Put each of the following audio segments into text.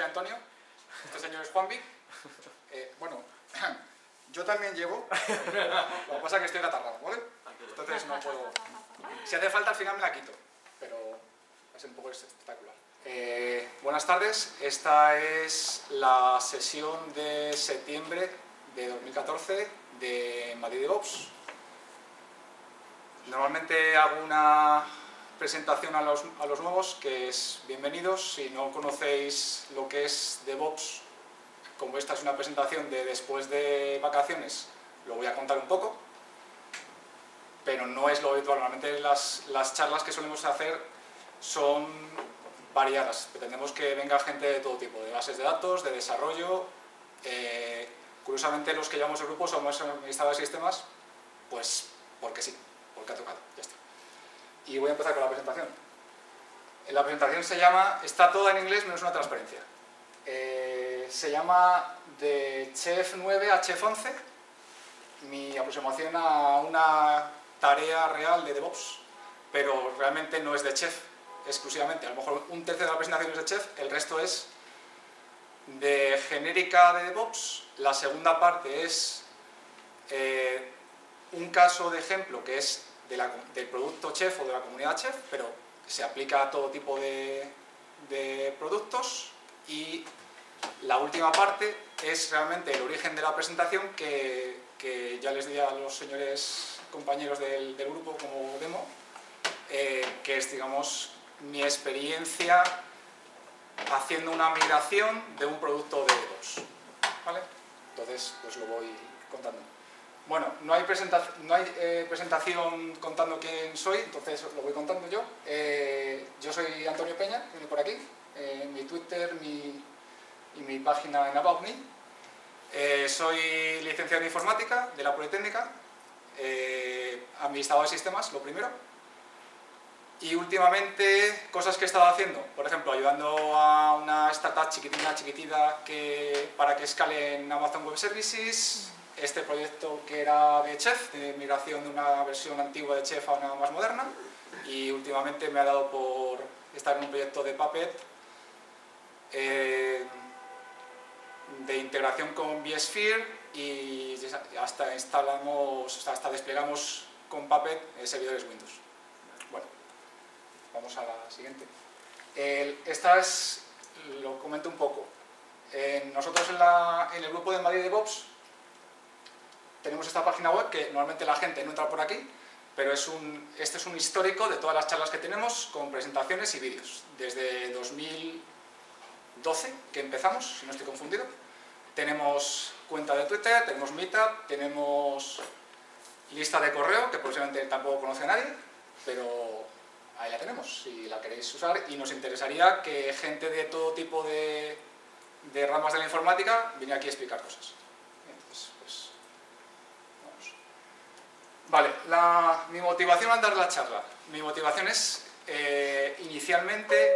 Antonio, este señor es Juanvi. Bueno, yo también llevo, lo que pasa es que estoy catarrado, ¿vale? Entonces no puedo... Si hace falta al final me la quito, pero es un poco espectacular. Buenas tardes, esta es la sesión de septiembre de 2014 de Madrid DevOps. Normalmente hago una presentación a los nuevos, que es bienvenidos. Si no conocéis lo que es DevOps, como esta es una presentación de después de vacaciones, lo voy a contar un poco, pero no es lo habitual. Normalmente las charlas que solemos hacer son variadas. Pretendemos que venga gente de todo tipo, de bases de datos, de desarrollo. Curiosamente los que llevamos el grupo somos administradores de sistemas, pues porque sí, porque ha tocado, ya está. Y voy a empezar con la presentación. La presentación se llama, está toda en inglés menos una transparencia. Se llama de Chef 9 a Chef 11, mi aproximación a una tarea real de DevOps, pero realmente no es de Chef exclusivamente. A lo mejor un tercio de la presentación es de Chef, el resto es de genérica de DevOps. La segunda parte es un caso de ejemplo que es del producto Chef o de la comunidad Chef, pero se aplica a todo tipo de productos. Y la última parte es realmente el origen de la presentación, que ya les di a los señores compañeros del grupo como demo, que es, digamos, mi experiencia haciendo una migración de un producto de DevOps, ¿vale? Entonces, pues lo voy contando. Bueno, no hay presentación contando quién soy, entonces lo voy contando yo. Yo soy Antonio Peña, que viene por aquí, mi Twitter y mi página en About Me. Soy licenciado en informática de la Politécnica, administrador de sistemas, lo primero. Y últimamente, cosas que he estado haciendo, por ejemplo, ayudando a una startup chiquitita para que escale en Amazon Web Services. Este proyecto que era de Chef, de migración de una versión antigua de Chef a una más moderna. Y últimamente me ha dado por estar en un proyecto de Puppet de integración con vSphere, y hasta desplegamos con Puppet servidores Windows. Bueno, vamos a la siguiente. Lo comento un poco. Nosotros en el grupo de Madrid DevOps tenemos esta página web que normalmente la gente no entra por aquí, pero este es un histórico de todas las charlas que tenemos con presentaciones y vídeos. Desde 2012 que empezamos, si no estoy confundido. Tenemos cuenta de Twitter, tenemos Meetup, tenemos lista de correo, que posiblemente tampoco conoce a nadie, pero ahí la tenemos, si la queréis usar, y nos interesaría que gente de todo tipo de ramas de la informática viniera aquí a explicar cosas. Entonces, pues, vamos. Vale, mi motivación al dar la charla. Mi motivación es, inicialmente,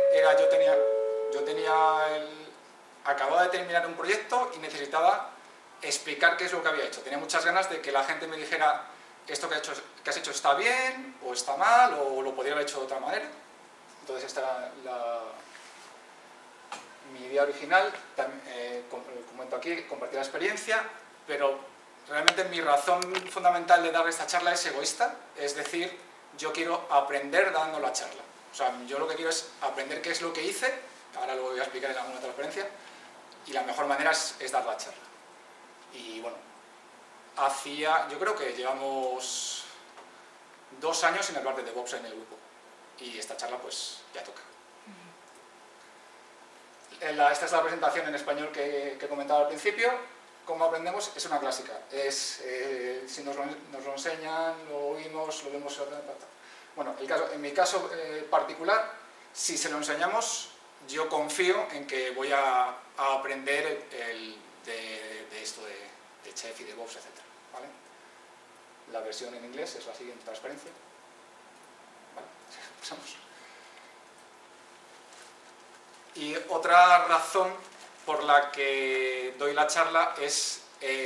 acababa de terminar un proyecto y necesitaba explicar qué es lo que había hecho. Tenía muchas ganas de que la gente me dijera: esto que has hecho está bien, o está mal, o lo podría haber hecho de otra manera. Entonces esta era mi idea original. También, comento aquí, compartir la experiencia, pero realmente mi razón fundamental de dar esta charla es egoísta, es decir, yo quiero aprender dando la charla. O sea, yo lo que quiero es aprender qué es lo que hice, ahora lo voy a explicar en alguna transparencia, y la mejor manera es dar la charla. Y bueno, yo creo que llevamos 2 años sin hablar de DevOps en el grupo, y esta charla pues ya toca. Esta es la presentación en español que comentaba al principio. ¿Cómo aprendemos? Es una clásica. Si nos lo enseñan, lo oímos, lo vemos... Bueno, en mi caso particular, si se lo enseñamos, yo confío en que voy a aprender de esto de Chef y DevOps, etc. ¿Vale? La versión en inglés es la siguiente transparencia. Vale, pasamos. Y otra razón por la que doy la charla es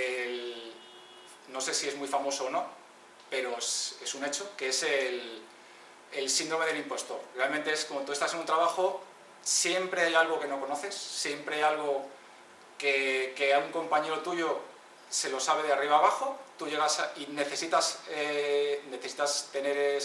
no sé si es muy famoso o no, pero es un hecho, que es el síndrome del impostor. Realmente es como tú estás en un trabajo siempre hay algo que no conoces, siempre hay algo que a un compañero tuyo se lo sabe de arriba abajo, tú llegas y necesitas tener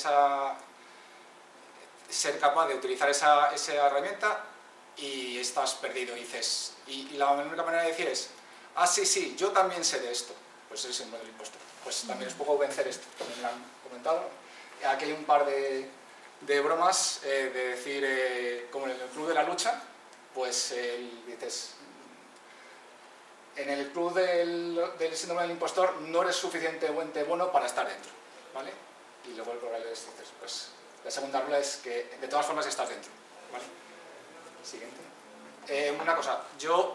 ser capaz de utilizar esa herramienta y estás perdido. Y la única manera de decir es, ah, sí, yo también sé de esto, pues es el síndrome del impostor. Pues también es poco vencer esto, como me lo han comentado. Aquí hay un par de bromas de decir, como en el club de la lucha, pues dices, en el club del síndrome del impostor no eres suficientemente bueno para estar dentro, ¿vale? Y luego el problema es, dices, pues la segunda regla es que de todas formas estás dentro, ¿vale? Siguiente. Una cosa, yo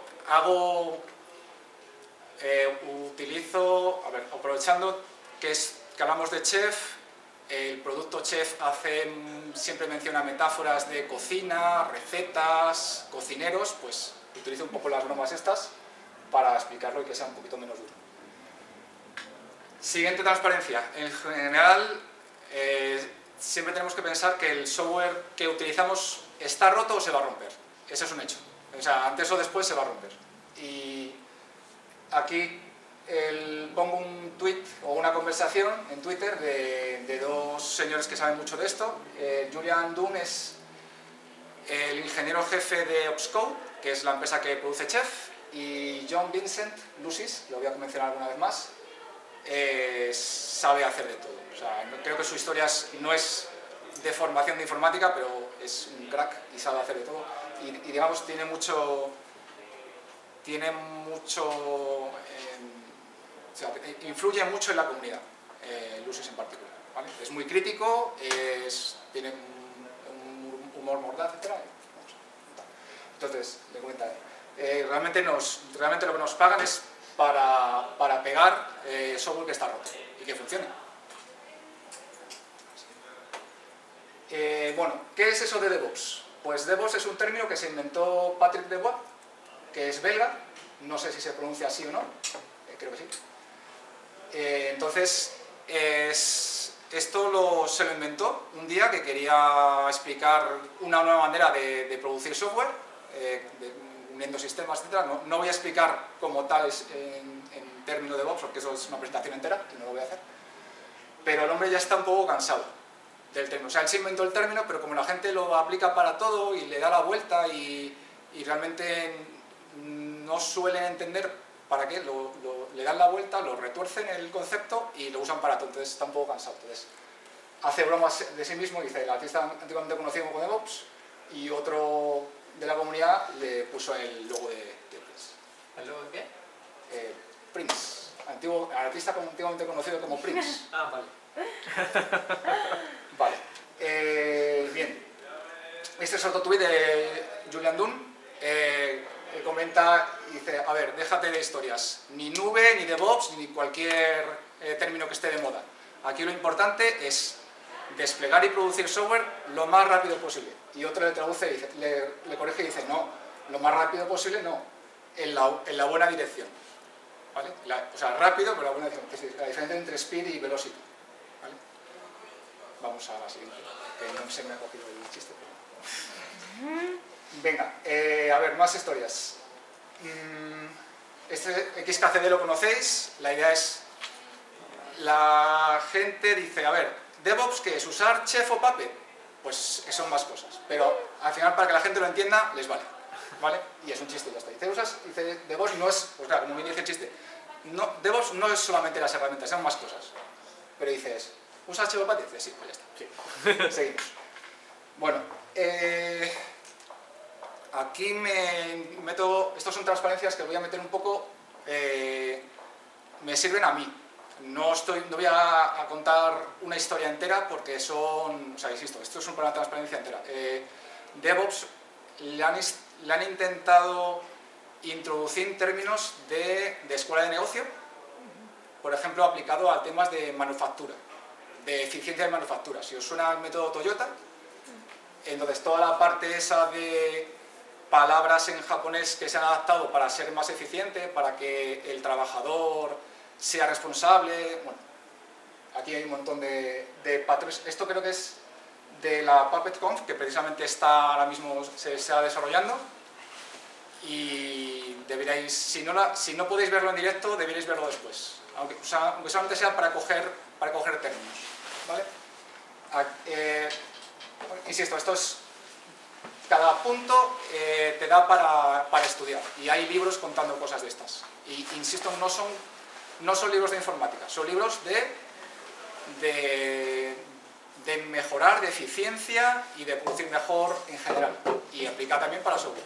utilizo, a ver, aprovechando que hablamos de chef, el producto chef siempre menciona metáforas de cocina, recetas, cocineros, pues utilizo un poco las bromas estas para explicarlo y que sea un poquito menos duro. Siguiente, transparencia. En general, siempre tenemos que pensar que el software que utilizamos está roto o se va a romper. Ese es un hecho. O sea, antes o después se va a romper. Y aquí pongo un tweet o una conversación en Twitter de dos señores que saben mucho de esto. Julian Dunn es el ingeniero jefe de Opscode, que es la empresa que produce Chef, y John Vincent Lucis, lo voy a mencionar alguna vez más, sabe hacer de todo. O sea, creo que su historia no es de formación de informática, pero es un crack y sabe hacer de todo. Y digamos, tiene mucho o sea, influye mucho en la comunidad, Lucis en particular, ¿vale? Es muy crítico, tiene un humor mordaz, etc. Entonces, le comenta, realmente lo que nos pagan es para pegar software que está roto y que funcione. Bueno, ¿qué es eso de DevOps? Pues DevOps es un término que se inventó Patrick Debois, que es belga, no sé si se pronuncia así o no, creo que sí. Entonces, esto se lo inventó un día que quería explicar una nueva manera de producir software, uniendo sistemas, etc. No voy a explicar como tal en términos de DevOps, porque eso es una presentación entera, y no lo voy a hacer. Pero el hombre ya está un poco cansado del término. O sea, él se inventó el término, pero como la gente lo aplica para todo y le da la vuelta y realmente no suelen entender para qué, le dan la vuelta, lo retuercen el concepto y lo usan para todo. Entonces está un poco cansado. Entonces hace bromas de sí mismo, dice el artista antiguamente conocido como DevOps, y otro de la comunidad le puso el logo de Prince. ¿El logo de qué? Prince, artista antiguamente conocido como Prince. Ah, vale. Vale. Bien. Este es otro tuit de Julian Dunn. Comenta y dice, a ver, déjate de historias, ni nube, ni DevOps, ni cualquier término que esté de moda. Aquí lo importante es desplegar y producir software lo más rápido posible. Y otro le traduce, dice, le corrige y dice, no, lo más rápido posible no, en la buena dirección. ¿Vale? O sea, rápido, pero la buena dirección. Es la diferencia entre speed y velocity. ¿Vale? Vamos a la siguiente, que no se me ha cogido el chiste. Pero... Venga, a ver, más historias. Este XKCD lo conocéis, la idea es, la gente dice, a ver, DevOps, ¿qué es? ¿Usar Chef o Puppet? Pues son más cosas, pero al final para que la gente lo entienda, les vale, ¿vale? Y es un chiste, ya está. Dice, DevOps no es, pues claro, como bien dice el chiste, no, DevOps no es solamente las herramientas, son más cosas. Pero dices, ¿usas Chef o Puppet? Dices, sí, pues ya está, sí. Seguimos. Bueno, aquí me meto, estas son transparencias que voy a meter un poco, me sirven a mí. No voy a contar una historia entera porque son, o sea, insisto, esto es una transparencia entera. DevOps le han intentado introducir términos de escuela de negocio, por ejemplo, aplicado a temas de manufactura, de eficiencia de manufactura. Si os suena el método Toyota, entonces toda la parte esa de palabras en japonés que se han adaptado para ser más eficiente, para que el trabajador sea responsable, bueno, aquí hay un montón de patrones. Esto creo que es de la PuppetConf, que precisamente está ahora mismo se está desarrollando, y deberíais, si no podéis verlo en directo, deberíais verlo después, aunque solamente sea para coger términos, ¿vale? Insisto, esto es, cada punto te da para estudiar, y hay libros contando cosas de estas, y insisto, no son libros de informática, son libros de mejorar, de eficiencia y de producir mejor en general, y aplica también para software.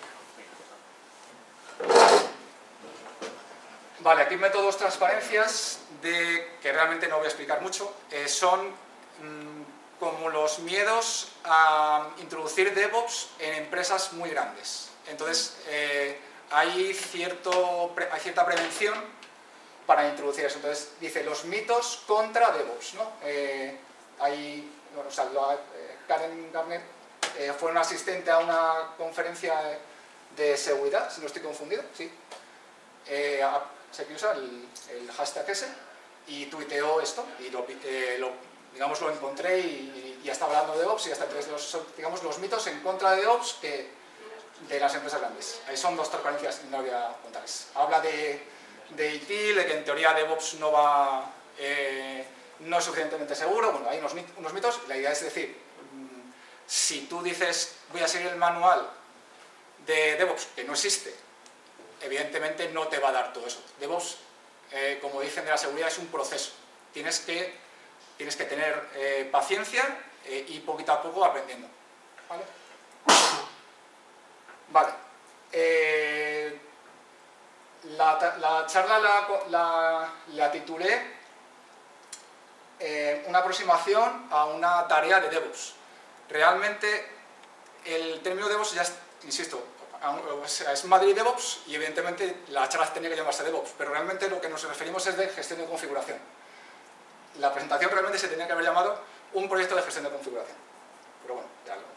Vale, aquí métodos transparencias que realmente no voy a explicar mucho, son como los miedos a introducir DevOps en empresas muy grandes. Entonces, hay cierta prevención para introducir eso. Entonces, dice los mitos contra DevOps, ¿no? Karen Garner fue una asistente a una conferencia de seguridad, si no estoy confundido, sí. Sé que usa el hashtag ese y tuiteó esto y lo encontré y ya estaba hablando de DevOps y hasta entre los mitos en contra de DevOps de las empresas grandes. Ahí son dos transparencias y no voy a contarles. Habla de ITIL, de que en teoría DevOps no es suficientemente seguro. Bueno, hay unos mitos. La idea es decir, si tú dices voy a seguir el manual de DevOps, que no existe, evidentemente no te va a dar todo eso. DevOps, como dicen de la seguridad, es un proceso. Tienes que tener paciencia y poquito a poco aprendiendo. ¿Vale? Vale. La charla la titulé una aproximación a una tarea de DevOps. Realmente el término DevOps ya, insisto, es Madrid DevOps y evidentemente la charla tenía que llamarse DevOps, pero realmente lo que nos referimos es de gestión de configuración. La presentación realmente se tenía que haber llamado un proyecto de gestión de configuración. Pero bueno, ya lo...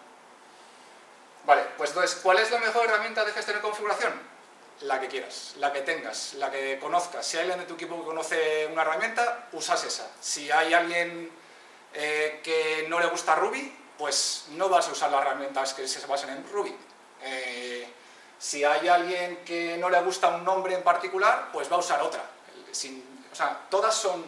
Vale, pues entonces, ¿cuál es la mejor herramienta de gestión de configuración? La que quieras, la que tengas, la que conozcas. Si hay alguien de tu equipo que conoce una herramienta, usas esa. Si hay alguien que no le gusta Ruby, pues no vas a usar las herramientas que se basan en Ruby. Si hay alguien que no le gusta un nombre en particular, pues va a usar otra. O sea, todas son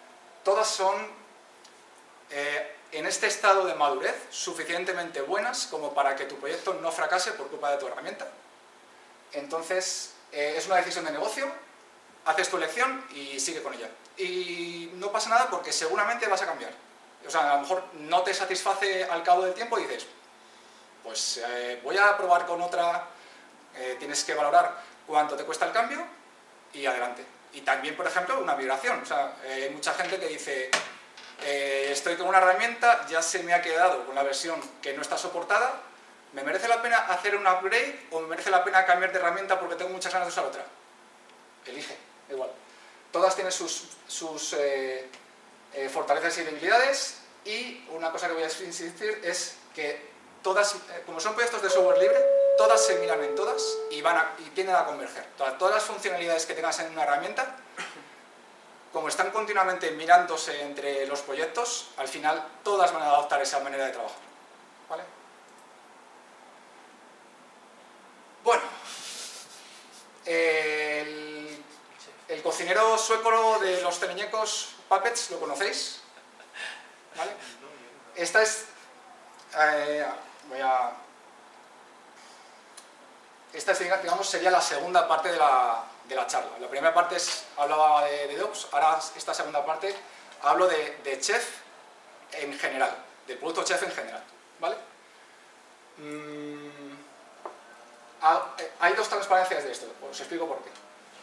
en este estado de madurez suficientemente buenas como para que tu proyecto no fracase por culpa de tu herramienta. Entonces, es una decisión de negocio, haces tu elección y sigue con ella. Y no pasa nada porque seguramente vas a cambiar. O sea, a lo mejor no te satisface al cabo del tiempo y dices, pues voy a probar con otra, tienes que valorar cuánto te cuesta el cambio y adelante. Y también, por ejemplo, una migración. O sea, hay mucha gente que dice, estoy con una herramienta, ya se me ha quedado con la versión que no está soportada, ¿me merece la pena hacer un upgrade o me merece la pena cambiar de herramienta porque tengo muchas ganas de usar otra? Elige, da igual. Todas tienen sus fortalezas y debilidades y una cosa que voy a insistir es que todas, como son proyectos de software libre, todas se miran en todas y tienden a converger. Todas las funcionalidades que tengas en una herramienta, como están continuamente mirándose entre los proyectos, al final todas van a adoptar esa manera de trabajar. ¿Vale? Bueno, el cocinero sueco de los teleñecos Puppets, ¿lo conocéis? ¿Vale? Esta es... Esta, digamos, sería la segunda parte de la charla. La primera parte hablaba de DevOps, ahora esta segunda parte hablo de Chef en general, del producto Chef en general. ¿Vale? Hay dos transparencias de esto, os explico por qué.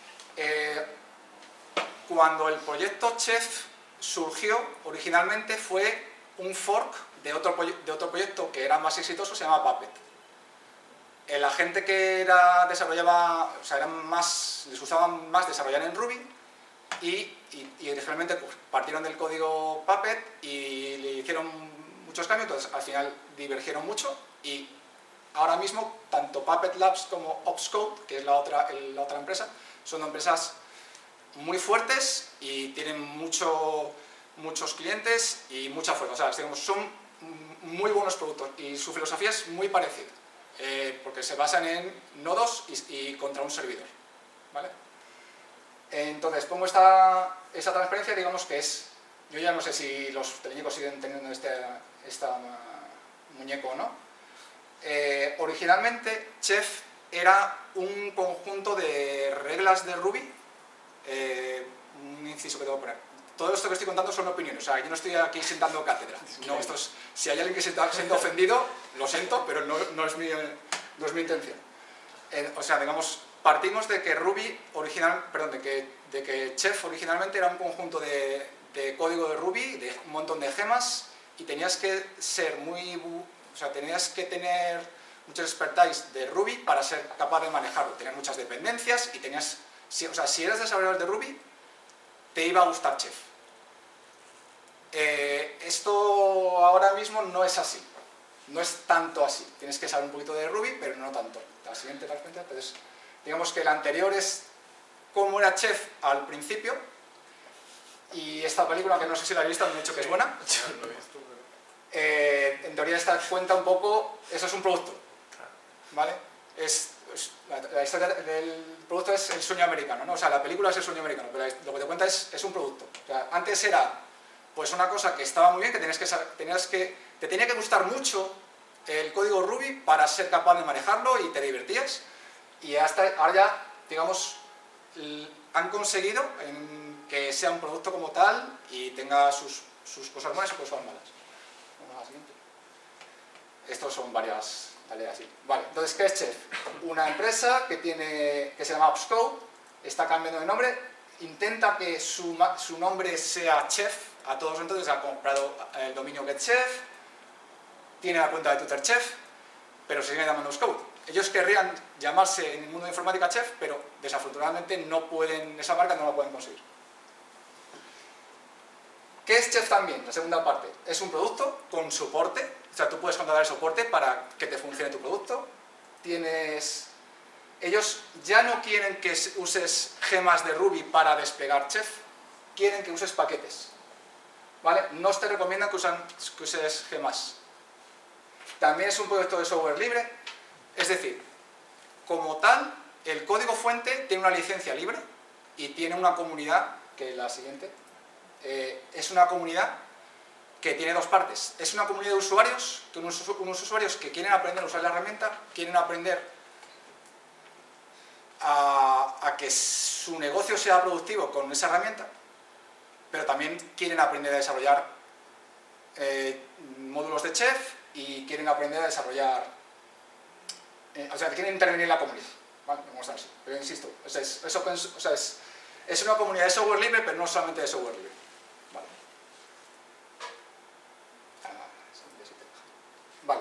Cuando el proyecto Chef surgió, originalmente fue un fork de otro proyecto que era más exitoso, se llama Puppet. La gente que desarrollaba, o sea, les gustaba más desarrollar en Ruby y originalmente pues, partieron del código Puppet y le hicieron muchos cambios, entonces al final divergieron mucho y ahora mismo tanto Puppet Labs como Opscode, que es la otra empresa, son empresas muy fuertes y tienen muchos clientes y mucha fuerza, o sea, digamos, son muy buenos productos y su filosofía es muy parecida, porque se basan en nodos y contra un servidor, ¿vale? Entonces pongo esa transparencia, digamos que es, yo ya no sé si los teleñecos siguen teniendo esta muñeco o no. Originalmente Chef era un conjunto de reglas de Ruby, un inciso que tengo que poner. Todo esto que estoy contando son opiniones, o sea, yo no estoy aquí sentando cátedra. No, si hay alguien que se está siendo ofendido, lo siento, pero no es mi intención. O sea, digamos, partimos de que de que Chef originalmente era un conjunto de código de Ruby, de un montón de gemas, y tenías que ser tenías que tener mucho expertise de Ruby para ser capaz de manejarlo. Tenías muchas dependencias y si eres desarrollador de Ruby, te iba a gustar Chef. Esto ahora mismo no es así, no es tanto así. Tienes que saber un poquito de Ruby, pero no tanto. La siguiente transparencia, entonces, digamos que la anterior es cómo era Chef al principio, y esta película, que no sé si la habéis visto, me han dicho que es buena. Yo no lo he visto, En teoría esta cuenta un poco, eso es un producto, ¿vale? La historia del producto es el sueño americano, ¿no? O sea, la película es el sueño americano, pero lo que te cuenta es un producto. O sea, antes era pues una cosa que estaba muy bien, que te tenía que gustar mucho el código Ruby para ser capaz de manejarlo y te divertías. Y ahora ya, digamos, han conseguido que sea un producto como tal y tenga sus cosas buenas y cosas malas. Vamos a la siguiente. Estos son varias tareas. ¿Sí? Vale, entonces, ¿qué es Chef? Una empresa que se llama Opscode, está cambiando de nombre, intenta que su nombre sea Chef a todos, entonces ha comprado el dominio GetChef, tiene la cuenta de Twitter Chef, pero se sigue llamando Opscode. Ellos querrían llamarse en el mundo de informática Chef, pero desafortunadamente no pueden, esa marca no la pueden conseguir. ¿Qué es Chef también? La segunda parte. Es un producto con soporte, o sea, tú puedes contratar el soporte para que te funcione tu producto. Ellos ya no quieren que uses gemas de Ruby para desplegar Chef, quieren que uses paquetes, ¿vale? No te recomiendan que uses gemas. También es un proyecto de software libre, es decir, como tal, el código fuente tiene una licencia libre y tiene una comunidad, que es la siguiente, es una comunidad que tiene dos partes. Es una comunidad de usuarios, unos usuarios que quieren aprender a usar la herramienta, quieren aprender a que su negocio sea productivo con esa herramienta, pero también quieren aprender a desarrollar módulos de Chef y quieren aprender a desarrollar, o sea, quieren intervenir en la comunidad, ¿vale? Vamos a ver, pero insisto, es una comunidad de software libre, pero no solamente de software libre, ¿vale? Vale,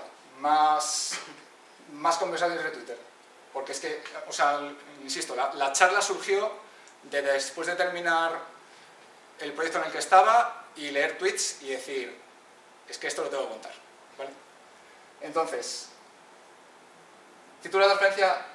más conversaciones de Twitter, porque es que, o sea, insisto, la charla surgió después de terminar el proyecto en el que estaba y leer tweets y decir, es que esto lo tengo que contar, ¿vale? Entonces, título de referencia,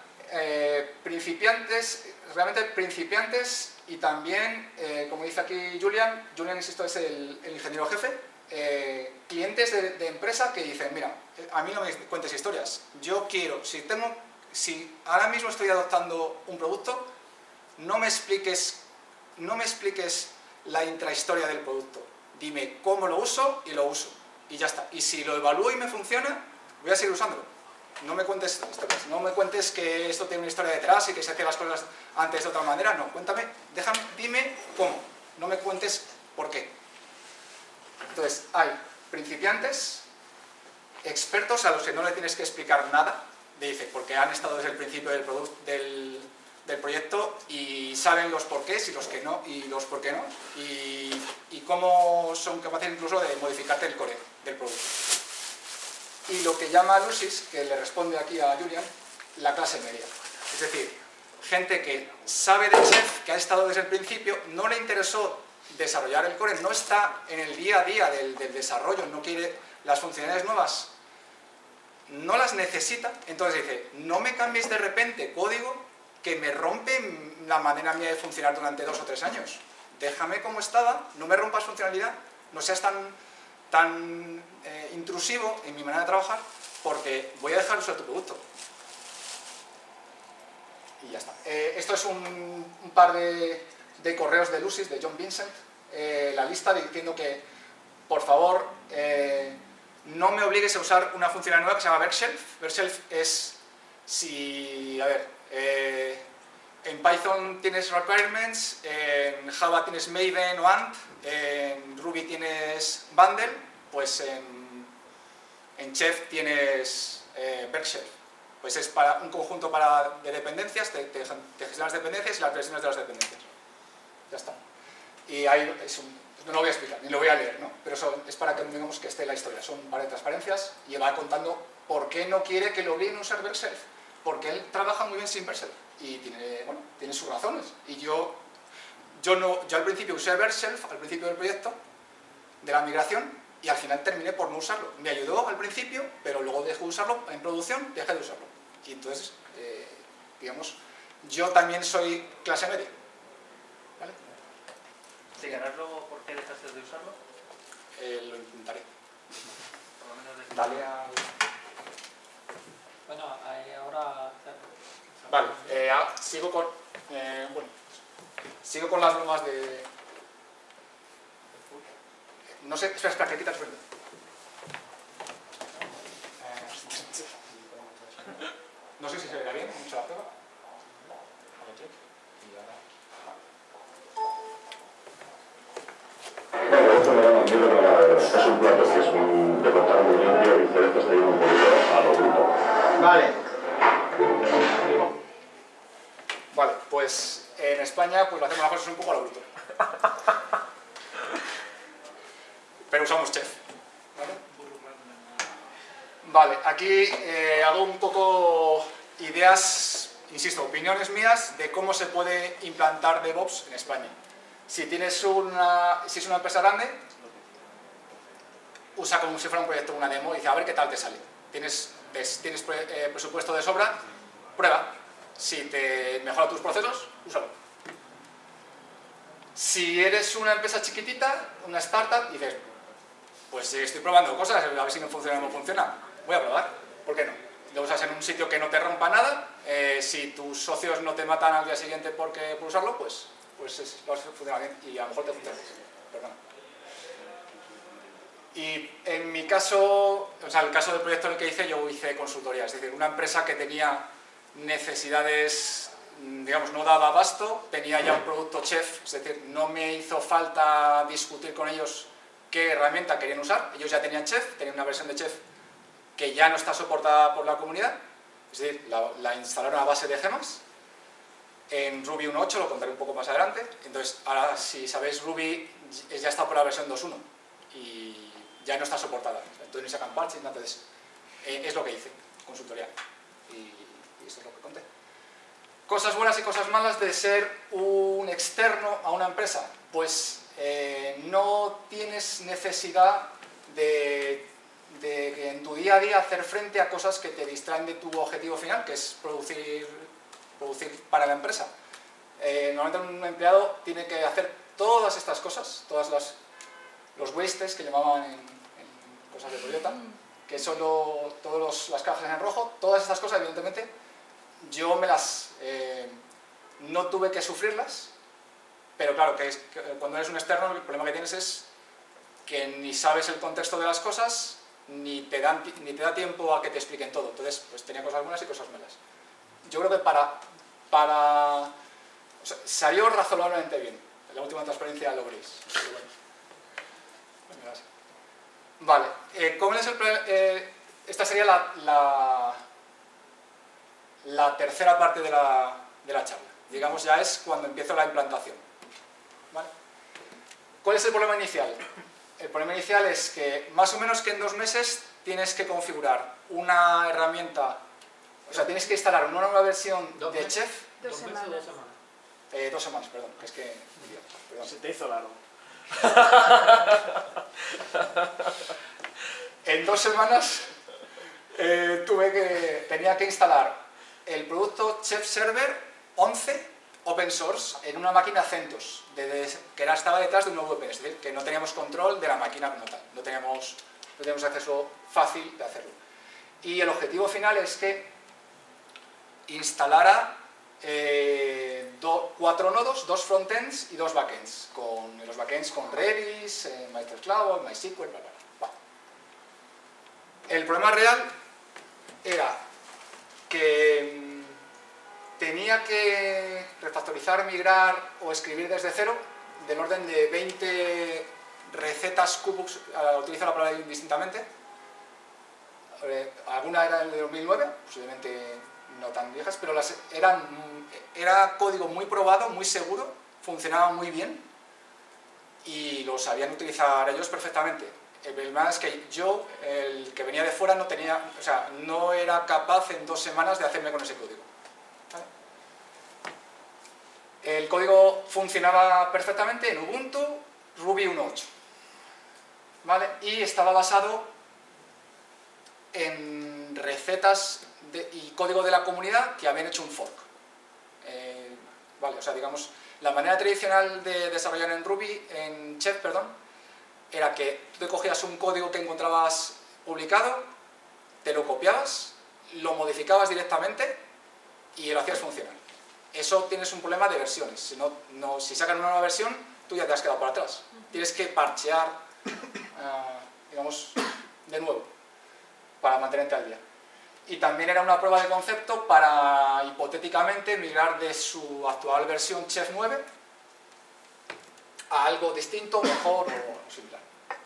realmente principiantes y también, como dice aquí Julian, insisto, es el ingeniero jefe, clientes de empresa que dicen, mira, a mí no me cuentes historias, yo quiero, si ahora mismo estoy adoptando un producto, no me expliques la intrahistoria del producto, dime cómo lo uso y lo uso, y ya está. Y si lo evalúo y me funciona, voy a seguir usándolo. No me cuentes historias, no me cuentes que esto tiene una historia detrás y que se hacen las cosas antes de otra manera, no, dime cómo, no me cuentes por qué. Entonces, hay principiantes, expertos a los que no le tienes que explicar nada, porque han estado desde el principio del proyecto y saben los porqués y los que no, y los por qué no, y cómo son capaces incluso de modificarte el core del producto. Y lo que llama Lucis, que le responde aquí a Julian, la clase media. Es decir, gente que sabe de Chef, que ha estado desde el principio, no le interesó desarrollar el core, no está en el día a día del desarrollo, no quiere las funcionalidades nuevas, no las necesita, entonces dice, no me cambies de repente código que me rompe la manera mía de funcionar durante 2 o 3 años. Déjame como estaba, no me rompas funcionalidad, no seas tan intrusivo en mi manera de trabajar porque voy a dejar de usar tu producto. Y ya está. Esto es un par de correos de Lucys, de John Vincent, la lista diciendo que, por favor, no me obligues a usar una funcionalidad nueva que se llama Verkshelf. Verkshelf es, si, a ver, en Python tienes requirements, en Java tienes Maven o Ant, en Ruby tienes bundle, pues en Chef tienes Verkshelf. Pues es para un conjunto de dependencias, te gestionas las dependencias y las versiones de las dependencias. Ya está. Y ahí no lo voy a explicar, ni lo voy a leer, ¿no? Pero eso es para que digamos que esté la historia. Son un par de transparencias y va contando por qué no quiere que lo obliguen a usar Verkshelf. Porque él trabaja muy bien sin Verkshelf y tiene sus razones. Y yo al principio usé Verkshelf, al principio del proyecto, de la migración, y al final terminé por no usarlo. Me ayudó al principio, pero luego dejé de usarlo en producción, dejé de usarlo. Y entonces, digamos, yo también soy clase media. ¿Vale? ¿Explicarás luego por qué dejaste de usarlo? Lo intentaré. Por lo menos Dale a... Bueno, ahora... Vale, sigo con... sigo con las bromas de... No sé, espera, que quitas ruido. No sé si se verá bien, mucho la prueba. Es un plato que es de cortar muy limpio y cerezos de ir un poquito a lo bruto. Vale. Vale, pues en España pues lo hacemos las cosas un poco a lo bruto. Pero usamos Chef. Vale, aquí hago un poco ideas, insisto, opiniones mías de cómo se puede implantar DevOps en España. Si es una empresa grande, usa como si fuera un proyecto, una demo, y dice, a ver qué tal te sale. Tienes presupuesto de sobra, prueba. Si te mejora tus procesos, úsalo. Si eres una empresa chiquitita, una startup, dices, pues estoy probando cosas, a ver si me funciona o no funciona. Voy a probar, ¿por qué no? Lo usas en un sitio que no te rompa nada, si tus socios no te matan al día siguiente por usarlo, pues lo vas a funcionar bien y a lo mejor te funciona. Perdona. Y en mi caso, o sea, el caso del proyecto en el que yo hice consultoría, es decir, una empresa que tenía necesidades, digamos, no daba abasto, tenía ya un producto Chef, es decir, no me hizo falta discutir con ellos qué herramienta querían usar, ellos ya tenían Chef, tenían una versión de Chef que ya no está soportada por la comunidad, es decir, la instalaron a base de gemas, en Ruby 1.8, lo contaré un poco más adelante, entonces ahora si sabéis Ruby ya está por la versión 2.1 y ya no está soportada, entonces ni sacan parches, entonces es lo que hice, consultoría, y esto es lo que conté. Cosas buenas y cosas malas de ser un externo a una empresa, pues no tienes necesidad de en tu día a día hacer frente a cosas que te distraen de tu objetivo final, que es producir para la empresa. Normalmente un empleado tiene que hacer todas estas cosas, los wastes que llamaban en cosas de Toyota, que son todas las cajas en rojo, todas estas cosas evidentemente yo no tuve que sufrirlas, pero claro, que cuando eres un externo el problema que tienes es que ni sabes el contexto de las cosas, ni te da tiempo a que te expliquen todo. Entonces, pues tenía cosas buenas y cosas malas. Yo creo que o sea, salió razonablemente bien. En la última transparencia lo veréis. Vale, ¿cómo es esta sería la tercera parte de la charla. Digamos, ya es cuando empiezo la implantación. ¿Vale? ¿Cuál es el problema inicial? El problema inicial es que más o menos que en 2 meses tienes que configurar una herramienta, o sea, tienes que instalar una nueva versión de Chef. 2 semanas. 2 semanas, perdón, es que... Perdón. Se te hizo largo. En 2 semanas tenía que instalar el producto Chef Server 11 open source en una máquina CentOS, que estaba detrás de un VPN, es decir, que no teníamos control de la máquina como tal, no teníamos no tenemos acceso fácil de hacerlo. Y el objetivo final es que instalara 4 nodos, 2 frontends y 2 backends. Los backends con Redis, MySQL, MySQL, bla, bla, bla. Vale. El problema real era que tenía que refactorizar, migrar o escribir desde cero del orden de 20 recetas QBooks, utilizo la palabra indistintamente. Alguna era el de 2009, posiblemente no tan viejas, pero era código muy probado, muy seguro, funcionaba muy bien y lo sabían utilizar ellos perfectamente. El problema es que yo, el que venía de fuera, no era capaz en 2 semanas de hacerme con ese código. ¿Vale? El código funcionaba perfectamente en Ubuntu, Ruby 1.8. ¿Vale? Y estaba basado en recetas y código de la comunidad que habían hecho un fork. Vale, o sea, digamos, la manera tradicional de desarrollar en Ruby, en Chef, perdón, era que tú te cogías un código que encontrabas publicado, te lo copiabas, lo modificabas directamente y lo hacías funcionar. Eso tienes un problema de versiones. Si sacan una nueva versión, tú ya te has quedado por atrás. Tienes que parchear, digamos, de nuevo, para mantenerte al día. Y también era una prueba de concepto para, hipotéticamente, migrar de su actual versión Chef 9 a algo distinto, mejor o similar.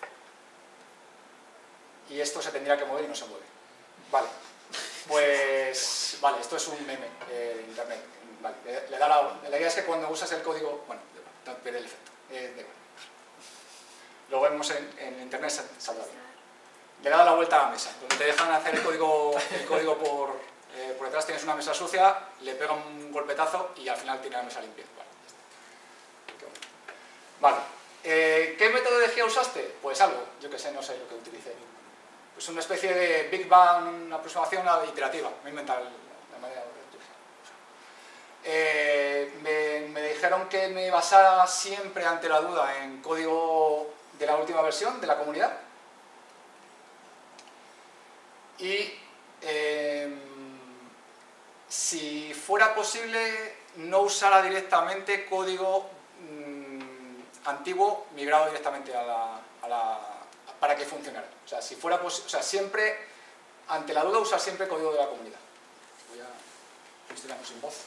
Y esto se tendría que mover y no se mueve. Vale, pues, vale, esto es un meme de internet. Vale, la idea es que cuando usas el código, bueno, no pierde el efecto. Lo vemos en internet, saldrá bien. Le he dado la vuelta a la mesa. Donde te dejan hacer el código por detrás, tienes una mesa sucia, le pega un golpetazo y al final tiene la mesa limpia. Vale. ¿Qué metodología usaste? Pues algo, yo que sé, no sé lo que utilicé. Pues una especie de Big Bang, una aproximación iterativa. Me he inventado la manera de utilizar. Me dijeron que me basara siempre ante la duda en código de la última versión de la comunidad. Y si fuera posible, no usara directamente código antiguo migrado directamente para que funcionara. O sea, si fuera siempre, ante la duda, usar siempre código de la comunidad. Voy a estirarnos sin voz.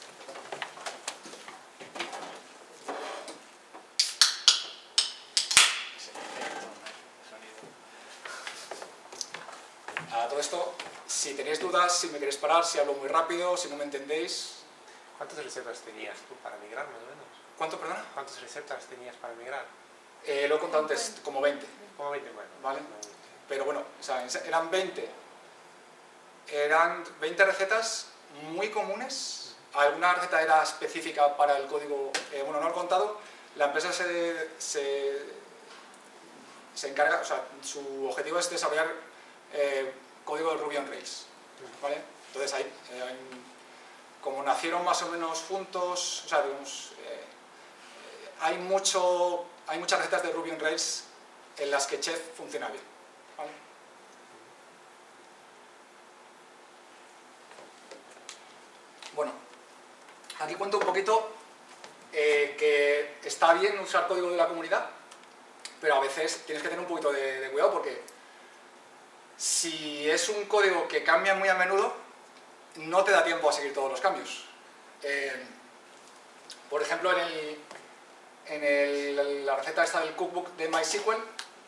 A todo esto, si tenéis dudas, si me queréis parar, si hablo muy rápido, si no me entendéis. ¿Cuántas recetas tenías tú para migrar, más o menos? ¿Cuánto, perdona? ¿Cuántas recetas tenías para migrar? Lo he contado antes, como 20. Como 20, bueno. ¿Vale? Pero bueno, o sea, eran 20 recetas muy comunes. Alguna receta era específica para el código, bueno, no lo he contado. La empresa se encarga, o sea, su objetivo es desarrollar código de Ruby on Rails, ¿vale? Entonces como nacieron más o menos juntos, o sea, digamos, hay muchas recetas de Ruby on Rails en las que Chef funciona bien, ¿vale? Bueno, aquí cuento un poquito que está bien usar código de la comunidad, pero a veces tienes que tener un poquito de cuidado porque si es un código que cambia muy a menudo, no te da tiempo a seguir todos los cambios. Por ejemplo, la receta esta del cookbook de MySQL,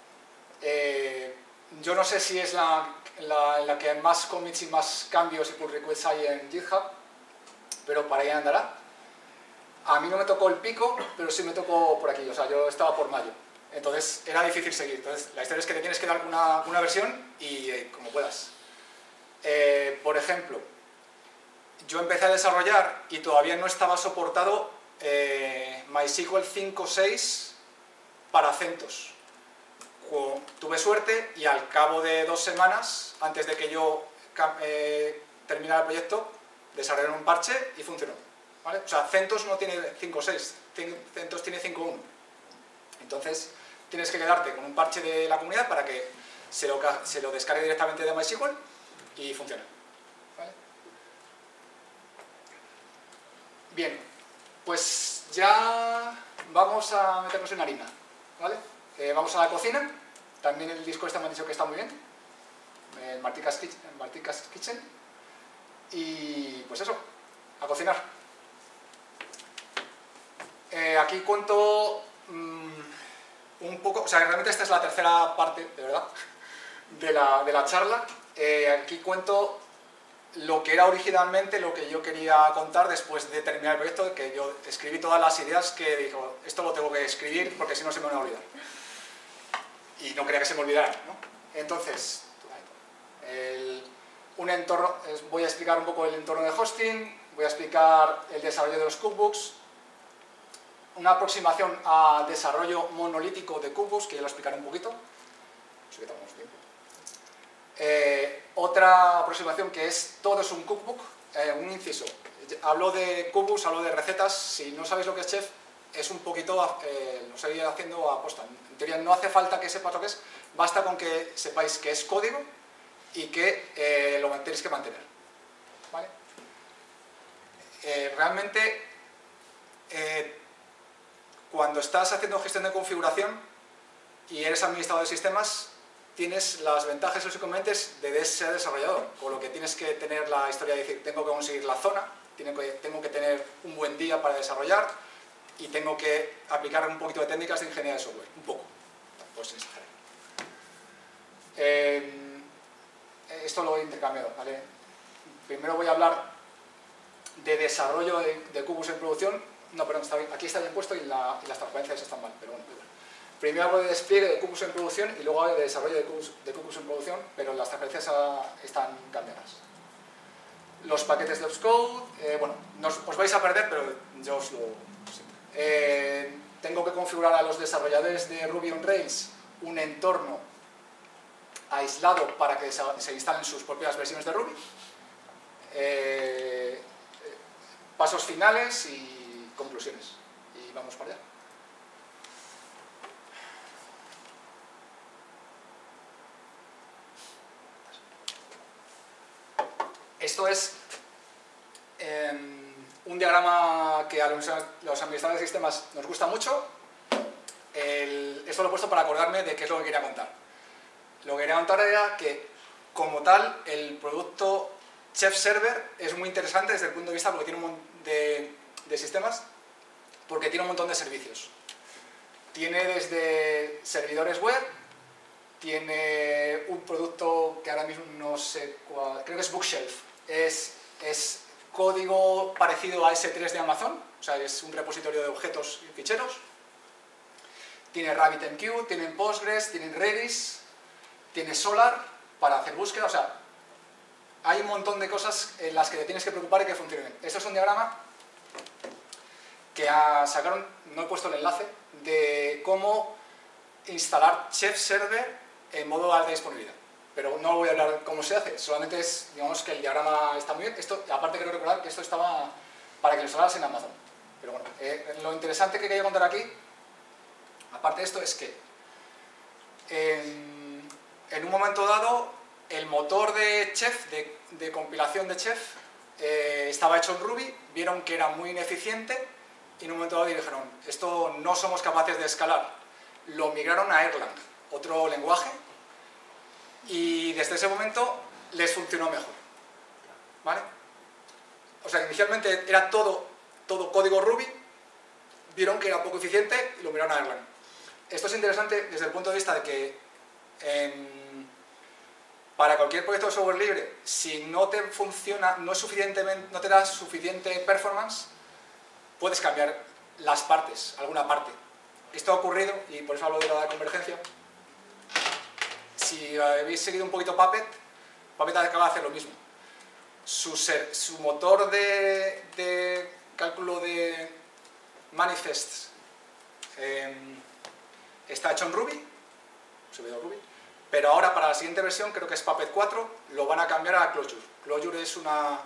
yo no sé si es la que más commits y más cambios y pull requests hay en GitHub, pero para ahí andará. A mí no me tocó el pico, pero sí me tocó por aquí, o sea, yo estaba por mayo. Entonces era difícil seguir. Entonces la historia es que te tienes que dar una versión y como puedas. Por ejemplo, yo empecé a desarrollar y todavía no estaba soportado MySQL 5.6 para CentOS. Tuve suerte y al cabo de 2 semanas, antes de que yo terminara el proyecto, desarrollaron un parche y funcionó, ¿vale? O sea, CentOS no tiene 5.6, CentOS tiene 5.1. Entonces tienes que quedarte con un parche de la comunidad para que se lo descargue directamente de MySQL y funciona. ¿Vale? Bien, pues ya vamos a meternos en harina, ¿vale? Vamos a la cocina. También el disco este me han dicho que está muy bien, el Martika's Kitchen. Y pues eso, a cocinar. Aquí cuento un poco, o sea, realmente esta es la tercera parte, de verdad, de la charla. Aquí cuento lo que era originalmente lo que yo quería contar después de terminar el proyecto, que yo escribí todas las ideas que dijo, esto lo tengo que escribir porque si no se me van a olvidar. Y no quería que se me olvidara, ¿no? Entonces, un entorno, voy a explicar un poco el entorno de hosting, voy a explicar el desarrollo de los cookbooks, una aproximación a desarrollo monolítico de cookbooks, que ya lo explicaré un poquito. Así que tenemos tiempo. Otra aproximación que es todo es un cookbook, un inciso. Hablo de cookbooks, hablo de recetas. Si no sabéis lo que es chef, es un poquito, lo estoy haciendo a posta. En teoría no hace falta que sepas lo que es, basta con que sepáis que es código y que lo tenéis que mantener. ¿Vale? Realmente, cuando estás haciendo gestión de configuración y eres administrador de sistemas, tienes las ventajas y los inconvenientes de ser desarrollador, con lo que tienes que tener la historia de decir, tengo que conseguir la zona, tengo que tener un buen día para desarrollar y tengo que aplicar un poquito de técnicas de ingeniería de software, un poco, pues sin exagerar. Esto lo he intercambiado, ¿vale? Primero voy a hablar de desarrollo de cookbooks en producción. No, perdón, está bien. Aquí está bien puesto y las transparencias están mal, pero bueno. Primero hablo de despliegue de cookbooks en producción y luego hablo de desarrollo de cookbooks en producción, pero las transparencias están cambiadas. Los paquetes de Xcode, bueno, os vais a perder, pero yo os lo siento. Tengo que configurar a los desarrolladores de Ruby on Rails un entorno aislado para que se instalen sus propias versiones de Ruby. Pasos finales y conclusiones. Y vamos para allá. Esto es un diagrama que a los administradores de sistemas nos gusta mucho. Esto lo he puesto para acordarme de qué es lo que quería contar. Lo que quería contar era que, como tal, el producto Chef Server es muy interesante desde el punto de vista porque tiene un montón de sistemas, porque tiene un montón de servicios. Tiene desde servidores web, tiene un producto que ahora mismo no sé cuál, creo que es Bookshelf. Es código parecido a S3 de Amazon, o sea, es un repositorio de objetos y ficheros. Tiene RabbitMQ, tiene Postgres, tiene Redis, tiene Solar para hacer búsqueda, o sea, hay un montón de cosas en las que te tienes que preocupar y que funcionen. Esto es un diagrama que sacaron, no he puesto el enlace, de cómo instalar Chef Server en modo alta disponibilidad. Pero no voy a hablar cómo se hace, solamente es, digamos, que el diagrama está muy bien. Esto, aparte quiero recordar que esto estaba para que lo instalaras en Amazon. Pero bueno, lo interesante que quería contar aquí, aparte de esto, es que en un momento dado, el motor de Chef, de compilación de Chef, estaba hecho en Ruby, vieron que era muy ineficiente y en un momento dado dijeron, esto no somos capaces de escalar. Lo migraron a Erlang, otro lenguaje, y desde ese momento les funcionó mejor. ¿Vale? O sea, inicialmente era todo código Ruby, vieron que era poco eficiente y lo migraron a Erlang. Esto es interesante desde el punto de vista de que para cualquier proyecto de software libre, si no te funciona, no te da suficiente performance, puedes cambiar las partes, alguna parte. Esto ha ocurrido, y por eso hablo de la convergencia. Si habéis seguido un poquito Puppet acaba de hacer lo mismo. Su motor de cálculo de manifests está hecho en Ruby, Ruby, pero ahora para la siguiente versión, creo que es Puppet 4, lo van a cambiar a Clojure. Clojure es una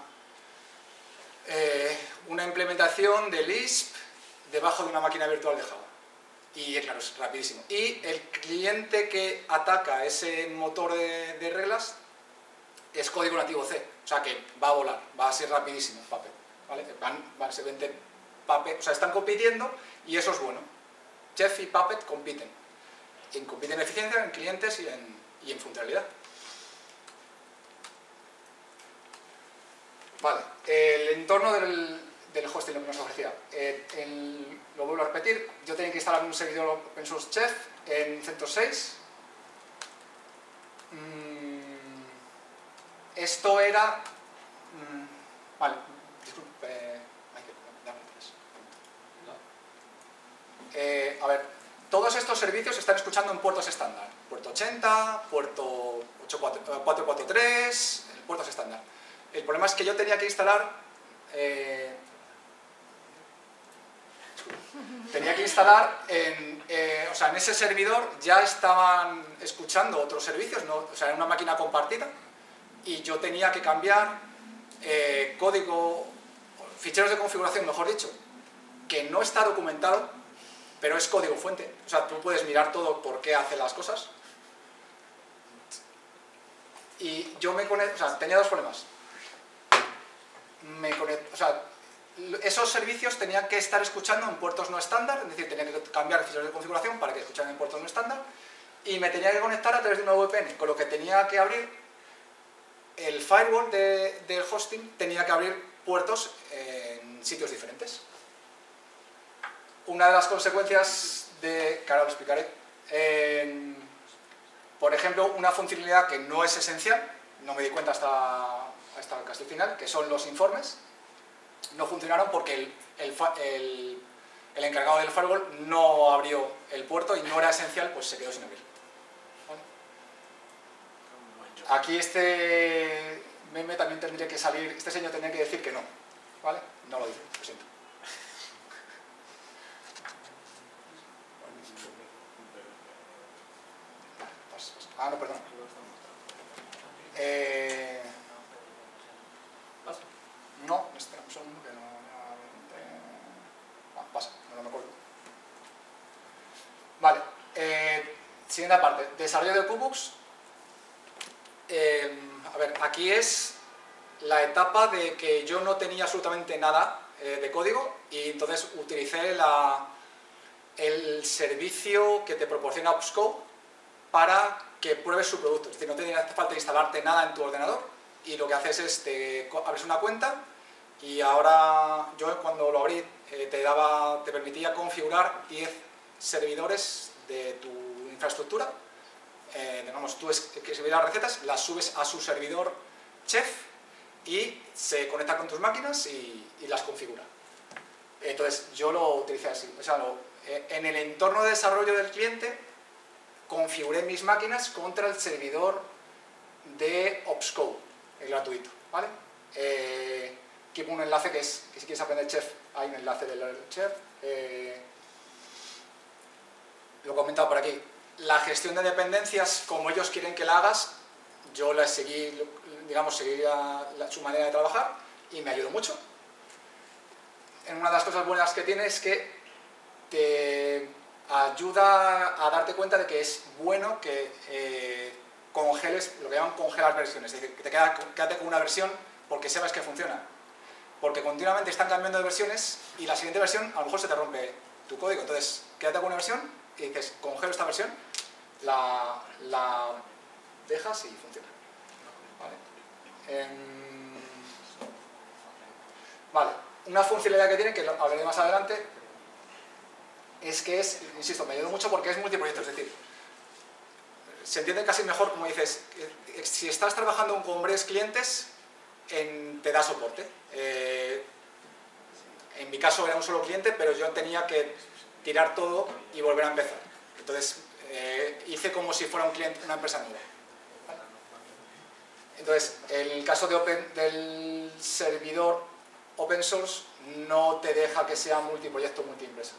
implementación de Lisp debajo de una máquina virtual de Java. Y claro, es rapidísimo. Y el cliente que ataca ese motor de reglas es código nativo C, o sea que va a volar, va a ser rapidísimo Puppet, ¿vale? Se venden Puppet, o sea, están compitiendo y eso es bueno. Chef y Puppet compiten en eficiencia, en clientes y en funcionalidad. Vale, el entorno del hosting, lo que nos ofrecía. Lo vuelvo a repetir, yo tenía que instalar un servidor open source Chef en CentOS 6. Esto era... vale, disculpe, Michael, dame tres. A ver, todos estos servicios se están escuchando en puertos estándar. Puerto 80, puerto 443, puertos estándar. El problema es que yo tenía que instalar... o sea, en ese servidor ya estaban escuchando otros servicios, ¿no? O sea, en una máquina compartida, y yo tenía que cambiar código, ficheros de configuración, mejor dicho, que no está documentado, pero es código fuente. O sea, tú puedes mirar todo por qué hace las cosas. Y yo me conecté, o sea, tenía dos problemas. O sea, esos servicios tenían que estar escuchando en puertos no estándar, es decir, tenía que cambiar ficheros de configuración para que escucharan en puertos no estándar, y me tenía que conectar a través de una VPN, con lo que tenía que abrir el firewall del hosting, tenía que abrir puertos en sitios diferentes. Una de las consecuencias que ahora lo explicaré, por ejemplo, una funcionalidad que no es esencial, no me di cuenta hasta casi el final, que son los informes, no funcionaron porque el encargado del firewall no abrió el puerto y no era esencial, pues se quedó sin abrir. ¿Vale? Aquí este meme también tendría que salir, este señor tendría que decir que no, ¿vale? No lo dice, lo siento. Ah, no, perdón. No, espera un segundo que no... pasa, no me acuerdo. Vale, siguiente parte, desarrollo de KubeBooks. A ver, aquí es la etapa de que yo no tenía absolutamente nada de código y entonces utilicé el servicio que te proporciona Opscode para que pruebes su producto. Es decir, no te hace falta instalarte nada en tu ordenador y lo que haces es abres una cuenta y ahora yo cuando lo abrí te permitía configurar 10 servidores de tu infraestructura. Digamos, tú escribes las recetas, las subes a su servidor Chef y se conecta con tus máquinas y las configura. Entonces yo lo utilicé así. O sea, en el entorno de desarrollo del cliente configuré mis máquinas contra el servidor de Opscode, el gratuito, ¿vale? Aquí pongo un enlace que si quieres aprender Chef, hay un enlace del Chef. Lo he comentado por aquí. La gestión de dependencias, como ellos quieren que la hagas, yo la seguí, digamos, seguí su manera de trabajar y me ayudó mucho. Una de las cosas buenas que tiene es que te ayuda a darte cuenta de que es bueno que congeles, lo que llaman congelar versiones, es decir, que quédate con una versión porque sepas que funciona. Porque continuamente están cambiando de versiones y la siguiente versión a lo mejor se te rompe tu código. Entonces, quédate con una versión y dices, congelo esta versión, la dejas y funciona. ¿Vale? Vale, una funcionalidad que tiene, que lo hablaré más adelante, es que insisto, me ayudó mucho porque es multiproyecto, es decir, se entiende casi mejor, como dices, si estás trabajando con varios clientes, te da soporte. En mi caso era un solo cliente, pero yo tenía que tirar todo y volver a empezar. Entonces, hice como si fuera una empresa nueva. Entonces, en el caso del servidor open source, no te deja que sea multiproyecto, multiempresa.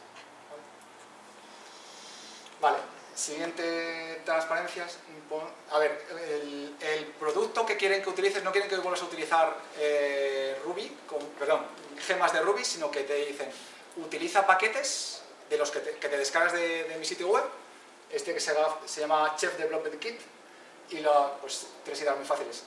Vale, siguiente transparencias. A ver, el producto que quieren que utilices, no quieren que vuelvas a utilizar gemas de Ruby, sino que te dicen, utiliza paquetes de los que te descargas de mi sitio web, este que se llama Chef Development Kit, y pues 3 ideas muy fáciles.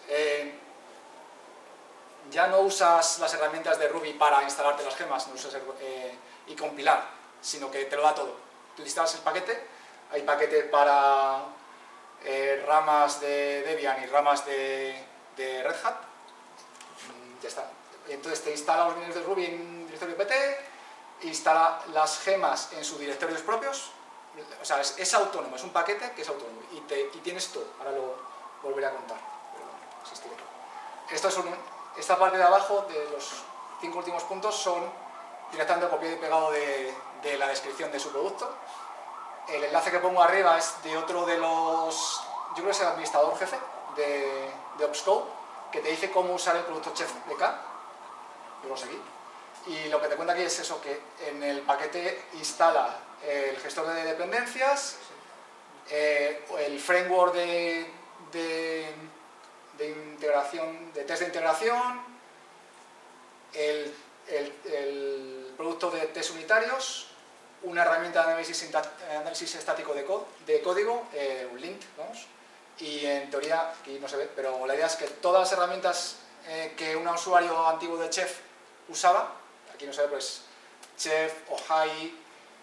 Ya no usas las herramientas de Ruby para instalarte las gemas, no usas y compilar, sino que te lo da todo. Tú instalas el paquete, hay paquete para ramas de Debian y ramas de Red Hat, ya está. Y entonces te instala los binaries de Ruby en directorio PT, instala las gemas en sus directorios propios, o sea, es autónomo, es un paquete que es autónomo y tienes todo. Ahora lo volveré a contar, pero bueno, existiré. Esta parte de abajo, de los 5 últimos puntos, son directamente copiado y pegado de la descripción de su producto. El enlace que pongo arriba es de otro de los, yo creo que es el administrador jefe de Opscode, que te dice cómo usar el producto Chef DK. Yo lo seguí. Y lo que te cuenta aquí es eso, que en el paquete instala el gestor de dependencias, el framework de integración, de test de integración, el producto de test unitarios, una herramienta de análisis estático de código, un lint, vamos, y en teoría, aquí no se ve, pero la idea es que todas las herramientas que un usuario antiguo de Chef usaba, aquí no se ve, pues Chef, Ojai,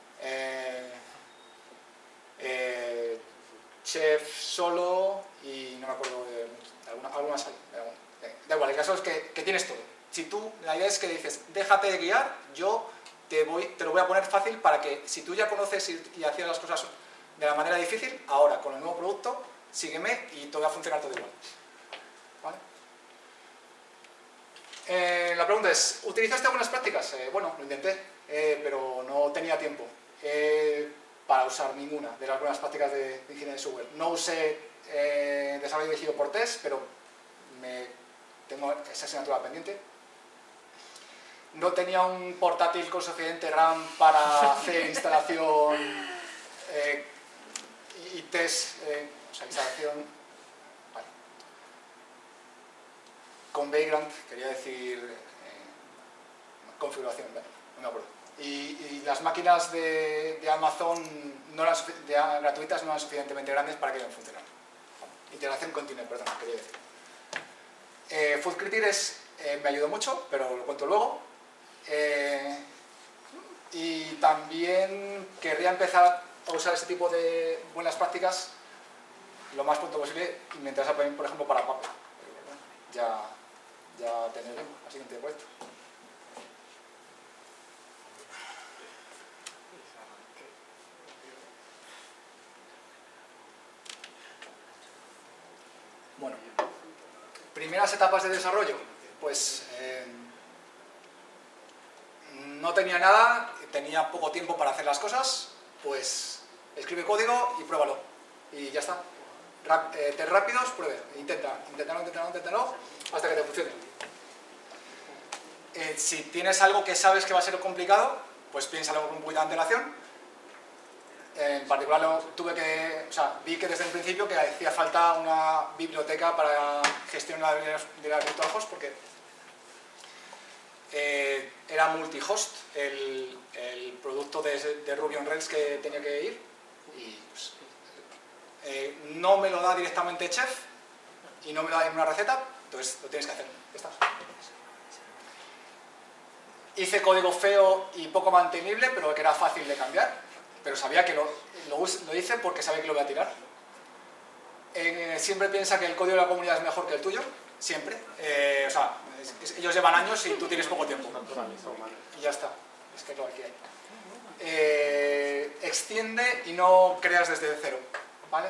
Chef solo y no me acuerdo de algunas hay. Da igual, el caso es que tienes todo. Si tú, la idea es que dices, déjate de guiar, yo te lo voy a poner fácil para que si tú ya conoces y hacías las cosas de la manera difícil, ahora con el nuevo producto, sígueme y todo va a funcionar todo igual. ¿Vale? La pregunta es, ¿utilizaste algunas prácticas? Bueno, lo intenté, pero no tenía tiempo para usar ninguna de las buenas prácticas de ingeniería de software. No usé desarrollo dirigido por test, pero tengo esa asignatura pendiente. No tenía un portátil con suficiente RAM para hacer instalación y test, o sea, instalación vale. Con Vagrant, quería decir configuración, ¿vale? No me acuerdo. Y las máquinas de Amazon gratuitas no eran suficientemente grandes para que funcionaran. Integración continua, perdón, quería decir. FoodCritic me ayudó mucho, pero lo cuento luego. Y también querría empezar a usar ese tipo de buenas prácticas lo más pronto posible y me interesa, por ejemplo, para Puppet. Pero bueno, ya tendré tiempo, al siguiente proyecto. Bueno, primeras etapas de desarrollo, pues no tenía nada, tenía poco tiempo para hacer las cosas, pues escribe código y pruébalo. Y ya está. Test rápidos, pruebe. Inténtalo, hasta que te funcione. Si tienes algo que sabes que va a ser complicado, pues piénsalo con un poquito de antelación. En particular vi que desde el principio que hacía falta una biblioteca para gestionar de las virtualhost porque era multihost el producto de Ruby on Rails que tenía que ir y pues, no me lo da directamente Chef y no me lo da en una receta, entonces lo tienes que hacer. Ya está. Hice código feo y poco mantenible, pero que era fácil de cambiar. Pero sabía que lo hice porque sabía que lo voy a tirar. Siempre piensa que el código de la comunidad es mejor que el tuyo, siempre. Ellos llevan años y tú tienes poco tiempo. Y ya está, es que es lo que hay. Extiende y no creas desde cero, ¿vale?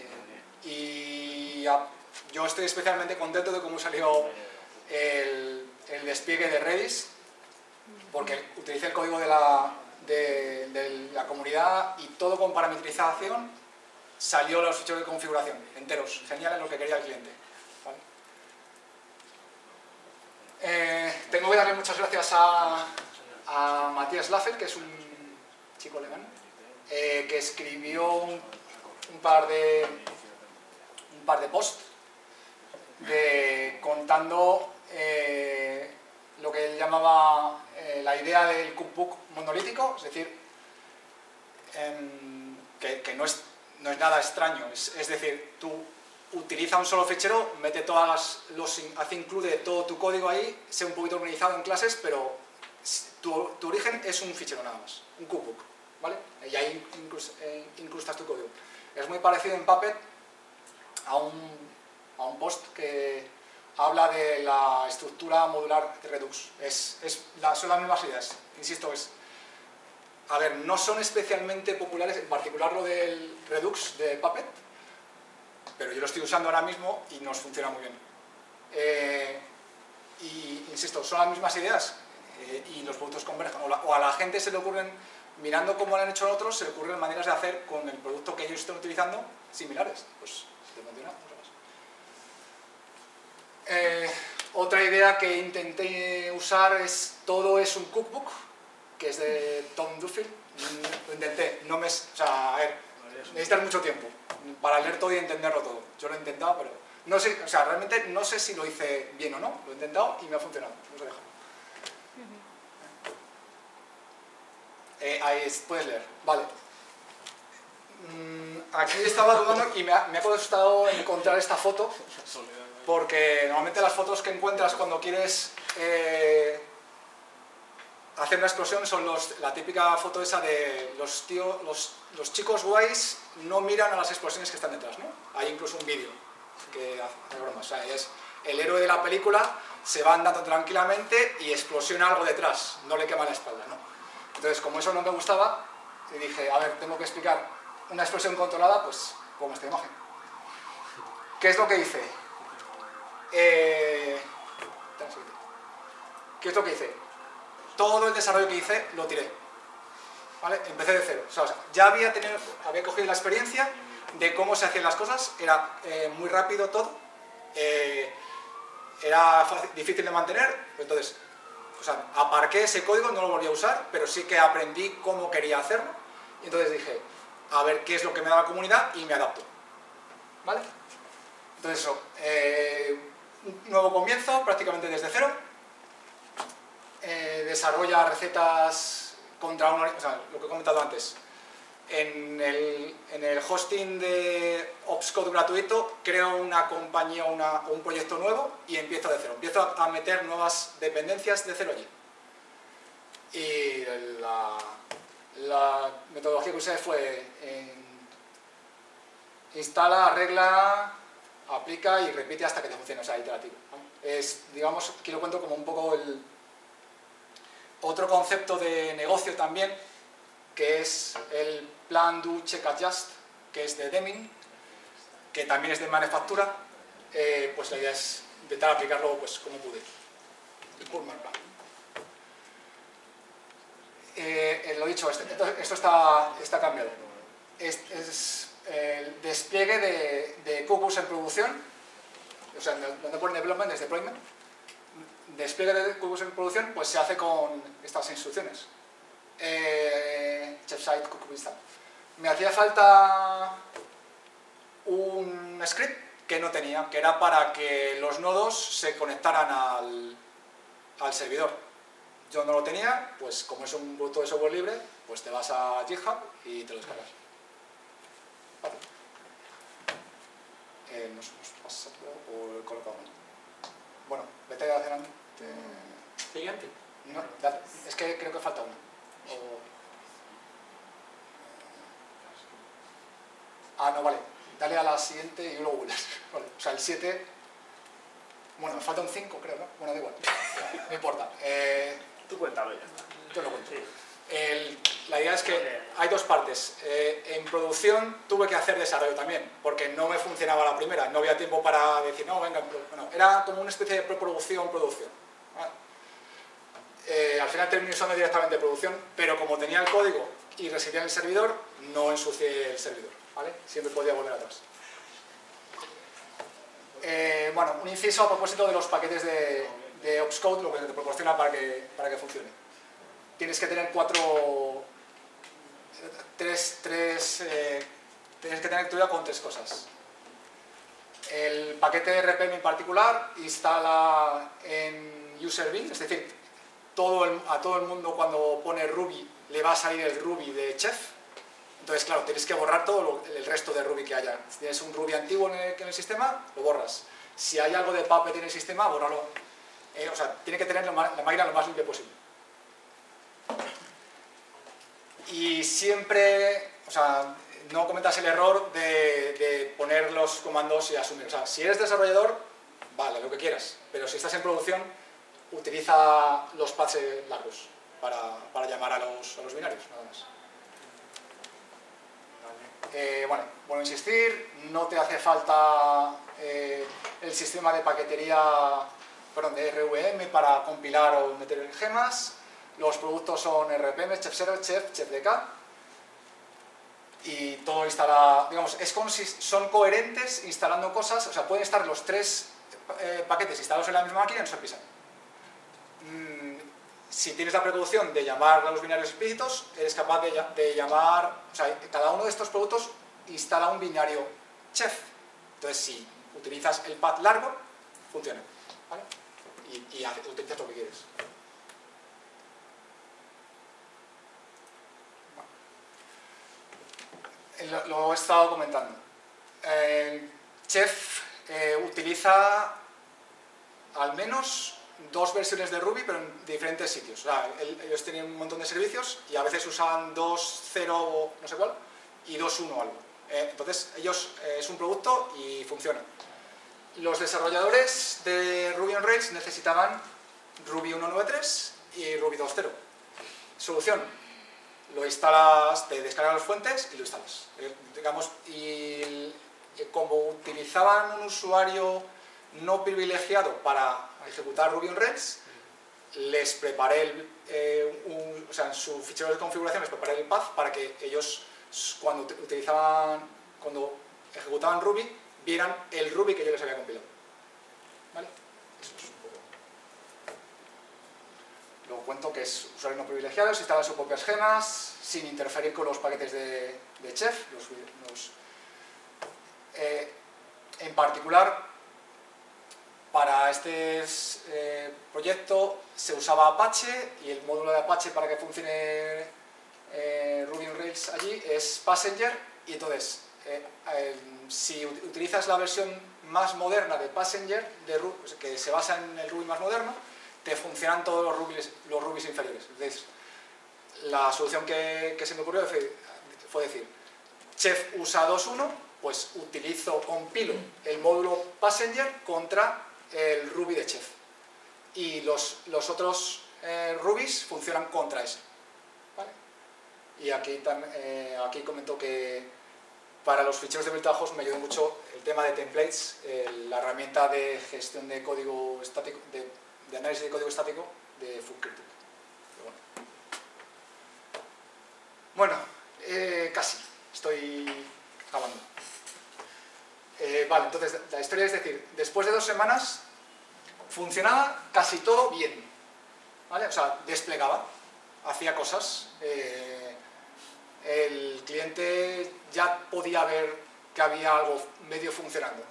Yo estoy especialmente contento de cómo salió el despliegue de Redis, porque utilicé el código de la comunidad y todo con parametrización salió los ficheros de configuración enteros, genial en lo que quería el cliente. ¿Vale? Tengo que darle muchas gracias a Matthias Laffel, que es un chico alemán, que escribió un par de posts contando lo que él llamaba la idea del cookbook monolítico, es decir, que no es nada extraño. Es decir, tú utiliza un solo fichero, mete hace include todo tu código ahí, sea un poquito organizado en clases, pero tu origen es un fichero nada más, un cookbook, ¿vale? Y ahí incrustas tu código. Es muy parecido en Puppet a un post que habla de la estructura modular de Redux. Son las mismas ideas, insisto, a ver, no son especialmente populares, en particular lo del Redux de Puppet, pero yo lo estoy usando ahora mismo y nos funciona muy bien. Y insisto, son las mismas ideas y los productos convergen. O a la gente se le ocurren, mirando cómo lo han hecho otros, se le ocurren maneras de hacer con el producto que ellos están utilizando similares. Pues si te funciona, otra idea que intenté usar es todo es un cookbook, que es de Tom Duffield. Lo intenté, o sea, a ver, necesitas mucho tiempo para leer todo y entenderlo todo. Yo lo he intentado, pero no sé, o sea, realmente no sé si lo hice bien o no. Lo he intentado y me ha funcionado. Vamos a dejarlo. Ahí puedes leer, vale. Aquí estaba dudando y me ha costado encontrar esta foto, porque normalmente las fotos que encuentras cuando quieres hacer una explosión son la típica foto esa de los chicos guays no miran a las explosiones que están detrás, ¿no? Hay incluso un vídeo que hace bromas, o sea, es el héroe de la película, se va andando tranquilamente y explosiona algo detrás, no le quema la espalda, ¿no? Entonces, como eso no me gustaba, dije, a ver, tengo que explicar una explosión controlada, pues, con esta imagen. ¿Qué es lo que hice? ¿Qué es lo que hice? Todo el desarrollo que hice lo tiré, ¿vale? Empecé de cero. O sea, ya había cogido la experiencia de cómo se hacían las cosas, era muy rápido todo, era difícil de mantener, entonces, o sea, aparqué ese código, no lo volví a usar, pero sí que aprendí cómo quería hacerlo, y entonces dije, a ver qué es lo que me da la comunidad y me adapto, ¿vale? Entonces eso, un nuevo comienzo, prácticamente desde cero. Desarrolla recetas contra o sea, lo que he comentado antes. En el hosting de Opscode gratuito creo una compañía o un proyecto nuevo y empiezo de cero. Empiezo a meter nuevas dependencias de cero allí. Y la metodología que usé fue instala, arregla, aplica y repite hasta que te funcione, o sea, iterativo, ¿no? Digamos, aquí lo cuento como un poco otro concepto de negocio también, que es el Plan, Do, Check, Adjust, que es de Deming, que también es de manufactura. Pues la idea es intentar aplicarlo pues como pude. El Pullman Plan. Lo dicho, esto está cambiado. Es el despliegue de cookbooks en producción, o sea, donde pone development es deployment. Despliegue de cookbooks en producción pues se hace con estas instrucciones. Chef site, cookbook install. Me hacía falta un script que no tenía, que era para que los nodos se conectaran al servidor. Yo no lo tenía, pues como es un producto de software libre, pues te vas a GitHub y te lo descargas. Vale. Nos pasa o he colocado mal. Bueno, vete adelante. Siguiente. No, es que creo que falta uno. No, vale. Dale a la siguiente y luego vuelves. Vale. O sea, el 7. Bueno, me falta un 5, creo, ¿no? Bueno, da igual. No importa. Tú cuéntalo ya. Yo lo cuento. Sí. La idea es que hay dos partes. En producción tuve que hacer desarrollo también, porque no me funcionaba la primera. No había tiempo para decir, no, venga, no. Era como una especie de preproducción, producción. ¿Vale? Al final terminé usando directamente producción, pero como tenía el código y residía en el servidor, no ensucié el servidor, ¿vale? Siempre podía volver atrás. Bueno, un inciso a propósito de los paquetes de Opscode, lo que te proporciona para que funcione. Tienes que tener tienes que tener lectura con tres cosas. El paquete de RPM en particular instala en user-bin, es decir, a todo el mundo cuando pone Ruby le va a salir el Ruby de Chef, Entonces, claro, tienes que borrar todo el resto de Ruby que haya. Si tienes un Ruby antiguo en el sistema, lo borras. Si hay algo de Puppet en el sistema, bórralo. O sea, tiene que tener la máquina lo más limpia posible. Y siempre, o sea, no cometas el error de poner los comandos y asumir. O sea, si eres desarrollador, vale, lo que quieras. Pero si estás en producción, utiliza los paths largos para llamar a los binarios, nada más. Bueno, vuelvo a insistir, no te hace falta el sistema de paquetería, perdón, de RVM para compilar o meter gemas. Los productos son RPM, Chef Server, Chef DK. Y todo instala, digamos, son coherentes instalando cosas, o sea, pueden estar los tres paquetes instalados en la misma máquina y no se pisan. Si tienes la precaución de llamar a los binarios explícitos, eres capaz de llamar, o sea, cada uno de estos productos instala un binario chef. Entonces, si utilizas el path largo, funciona, ¿vale? Y utilizas lo que quieres. Lo he estado comentando. Chef utiliza al menos 2 versiones de Ruby, pero en diferentes sitios. O sea, ellos tienen un montón de servicios y a veces usan 2.0 no sé cuál y 2.1 algo. Entonces, es un producto y funciona. Los desarrolladores de Ruby on Rails necesitaban Ruby 1.9.3 y Ruby 2.0. Solución: lo instalas, te descargas las fuentes y lo instalas. Digamos, y como utilizaban un usuario no privilegiado para ejecutar Ruby on Rails, les preparé o sea, en su fichero de configuración les preparé el path para que ellos, cuando ejecutaban Ruby, vieran el Ruby que yo les había compilado. ¿Vale? Eso es un poco. Luego cuento que es usuario no privilegiado, se instalan sus propias gemas, sin interferir con los paquetes de Chef. En particular, para este proyecto se usaba Apache y el módulo de Apache para que funcione Ruby on Rails allí es Passenger, y entonces si utilizas la versión más moderna de Passenger, que se basa en el Ruby más moderno, te funcionan todos los Rubys inferiores. Entonces, la solución que se me ocurrió fue decir, Chef usa 2.1, pues compilo el módulo Passenger contra el Ruby de Chef. Y los otros Rubys funcionan contra ese. ¿Vale? Y aquí comento que para los ficheros de VirtualHost me ayudó mucho el tema de templates, la herramienta de gestión de código estático, de análisis de código estático de FoodCritic. Bueno, casi, estoy acabando. Vale, entonces la historia es decir, después de 2 semanas funcionaba casi todo bien, ¿vale? O sea, desplegaba, hacía cosas, el cliente ya podía ver que había algo medio funcionando.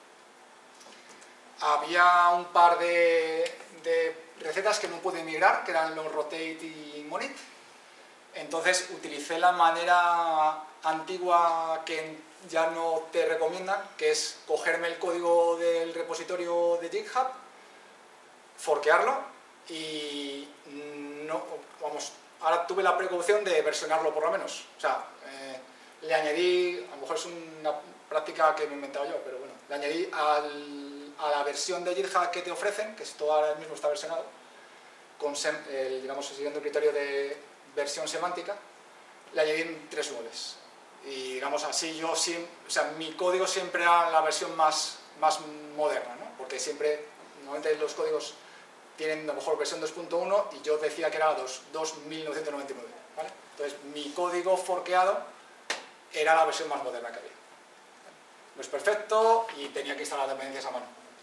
Había un par de recetas que no pude migrar, que eran los rotate y monit. Entonces utilicé la manera antigua que ya no te recomiendan, que es cogerme el código del repositorio de GitHub, forkearlo y ahora tuve la precaución de versionarlo por lo menos. O sea, le añadí, a lo mejor es una práctica que me he inventado yo, pero bueno, le añadí a la versión de GitHub que te ofrecen, que esto ahora mismo está versionado, digamos, siguiendo el criterio de versión semántica, le añadí 3 nules. Y digamos así, o sea, mi código siempre era la versión más moderna, ¿no? Porque siempre, normalmente los códigos tienen a lo mejor versión 2.1 y yo decía que era 2.1999, ¿vale? Entonces mi código forkeado era la versión más moderna que había. No es perfecto y tenía que instalar dependencias a mano.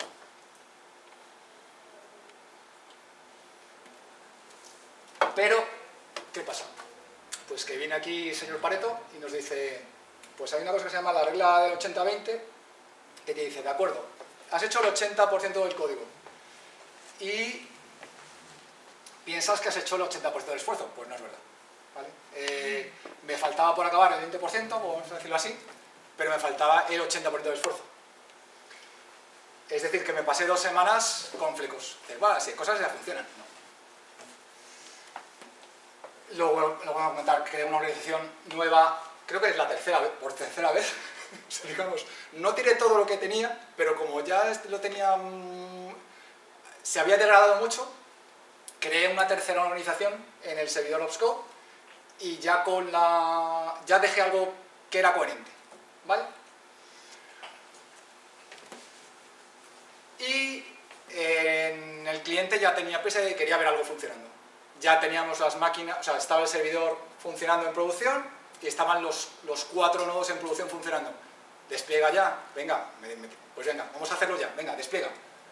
Pero, ¿qué pasa? Pues que viene aquí el señor Pareto y nos dice, pues hay una cosa que se llama la regla del 80-20, que te dice, de acuerdo, has hecho el 80% del código y piensas que has hecho el 80% del esfuerzo. Pues no es verdad. ¿vale? Me faltaba por acabar el 20%, vamos a decirlo así, pero me faltaba el 80% del esfuerzo. Es decir, que me pasé 2 semanas con flecos. Bueno, si hay cosas ya funcionan, ¿no? Luego voy a comentar que una organización nueva, creo que es la tercera vez, por tercera vez, o sea, digamos, no tiré todo lo que tenía, pero como ya lo tenía, se había degradado mucho, creé una tercera organización en el servidor Opscode y ya ya dejé algo que era coherente, ¿vale? Y en el cliente ya tenía prisa y quería ver algo funcionando. Ya teníamos las máquinas, o sea, estaba el servidor funcionando en producción y estaban los 4 nodos en producción funcionando. Despliega ya, venga, pues venga, vamos a hacerlo ya, venga, despliega.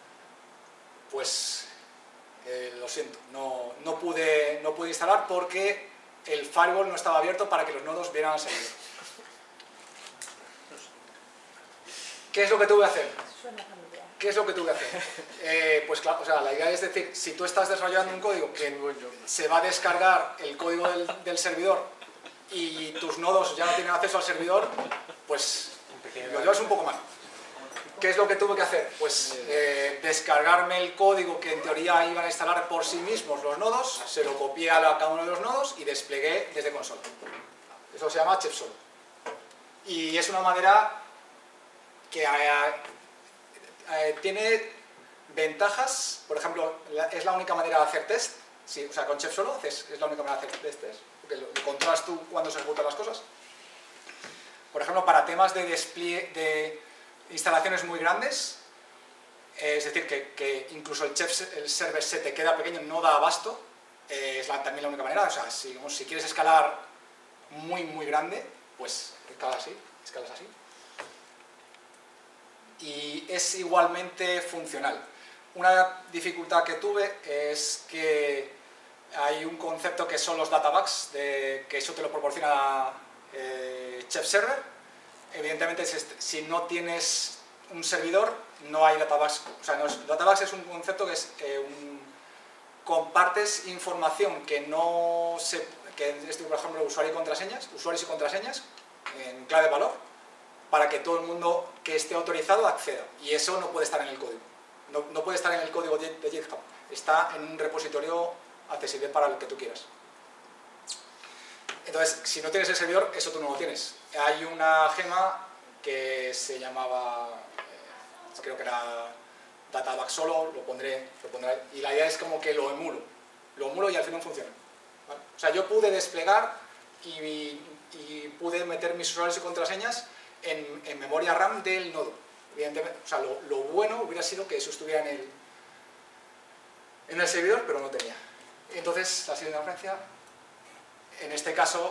Pues lo siento, no pude instalar porque el firewall no estaba abierto para que los nodos vieran al servidor. ¿Qué es lo que tuve que hacer? ¿Qué es lo que tuve que hacer? Pues claro, o sea, la idea es decir, si tú estás desarrollando un código que se va a descargar el código del servidor y tus nodos ya no tienen acceso al servidor, pues lo llevas un poco mal. ¿Qué es lo que tuve que hacer? Pues descargarme el código que en teoría iban a instalar por sí mismos los nodos, se lo copié a cada uno de los nodos y desplegué desde consola. Eso se llama chef solo. Y es una manera que tiene ventajas. Por ejemplo, es la única manera de hacer test. Sí, o sea, con chef solo es la única manera de hacer test, porque lo controlas tú cuando se ejecutan las cosas. Por ejemplo, para temas de despliegue de instalaciones muy grandes, es decir, que incluso el server se te queda pequeño, no da abasto, es también la única manera. O sea, si quieres escalar muy grande, pues escalas así. Y es igualmente funcional. Una dificultad que tuve es que hay un concepto que son los databugs, que eso te lo proporciona Chef Server. Evidentemente, si no tienes un servidor, no hay databugs. O sea, databugs es un concepto que es compartes información que es, por ejemplo, usuarios y contraseñas en clave valor, para que todo el mundo que esté autorizado acceda. Y eso no puede estar en el código. No puede estar en el código de GitHub. Está en un repositorio accesible para el que tú quieras. Entonces, si no tienes el servidor, eso tú no lo tienes. Hay una gema que se llamaba, creo que era Databug solo, lo pondré, y la idea es como que lo emulo y al final funciona, ¿vale? O sea, yo pude desplegar y pude meter mis usuarios y contraseñas en memoria RAM del nodo. Evidentemente, o sea, lo bueno hubiera sido que eso estuviera en el servidor, pero no tenía. Entonces, la siguiente referencia, en este caso,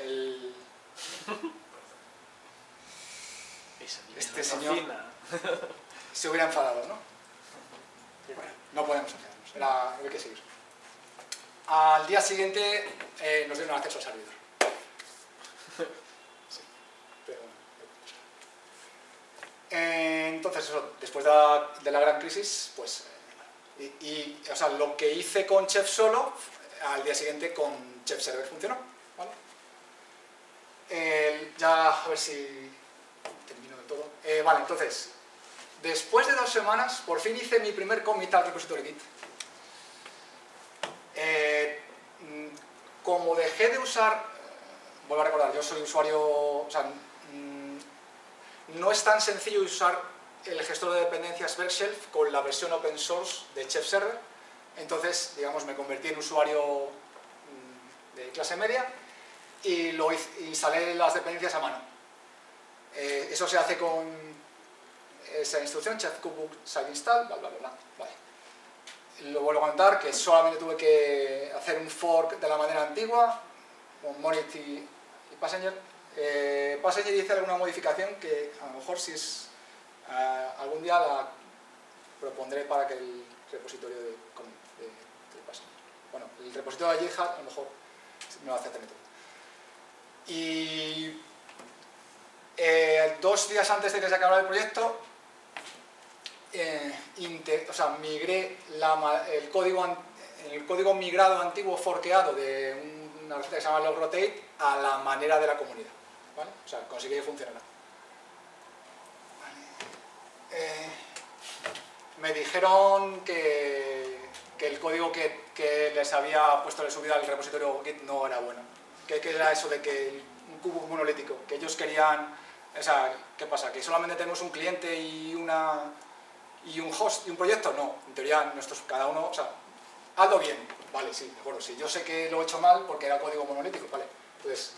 este señor se hubiera enfadado, ¿no? Bueno, no podemos enfadarnos, hay que seguir. Al día siguiente nos dieron acceso al servidor. Sí, pero bueno. Entonces, eso, después de la gran crisis, pues, o sea, lo que hice con Chef solo, al día siguiente con Chef Server funcionó, ¿vale? Ya, a ver si termino de todo. Vale, entonces, después de 2 semanas, por fin hice mi primer commit al repository Git. Como dejé de usar, vuelvo a recordar, yo soy usuario, o sea, no es tan sencillo usar el gestor de dependencias Verkshelf con la versión open source de Chef Server. Entonces, digamos, me convertí en usuario de clase media y instalé las dependencias a mano. Eso se hace con esa instrucción, chef cookbook site install, bla bla bla. Vale. Lo vuelvo a comentar que solamente tuve que hacer un fork de la manera antigua, con Monit y Passenger. Passenger hice alguna modificación que a lo mejor si es algún día la propondré para que el repositorio de Passenger. Bueno, el repositorio de GitHub a lo mejor me lo hace hacer todo. Y 2 días antes de que se acabara el proyecto, migré el código migrado antiguo forkeado de una receta que se llama log rotate a la manera de la comunidad, ¿vale? O sea, conseguí que funcionara. Me dijeron que el código que les había puesto de subida al repositorio Git no era bueno. Que era eso de que un cubo monolítico, que ellos querían... O sea, ¿qué pasa? ¿Que solamente tenemos un cliente y un host y un proyecto? No, en teoría cada uno... O sea, hazlo bien. Vale, sí, de acuerdo. Sí, yo sé que lo he hecho mal porque era código monolítico, ¿vale? Entonces,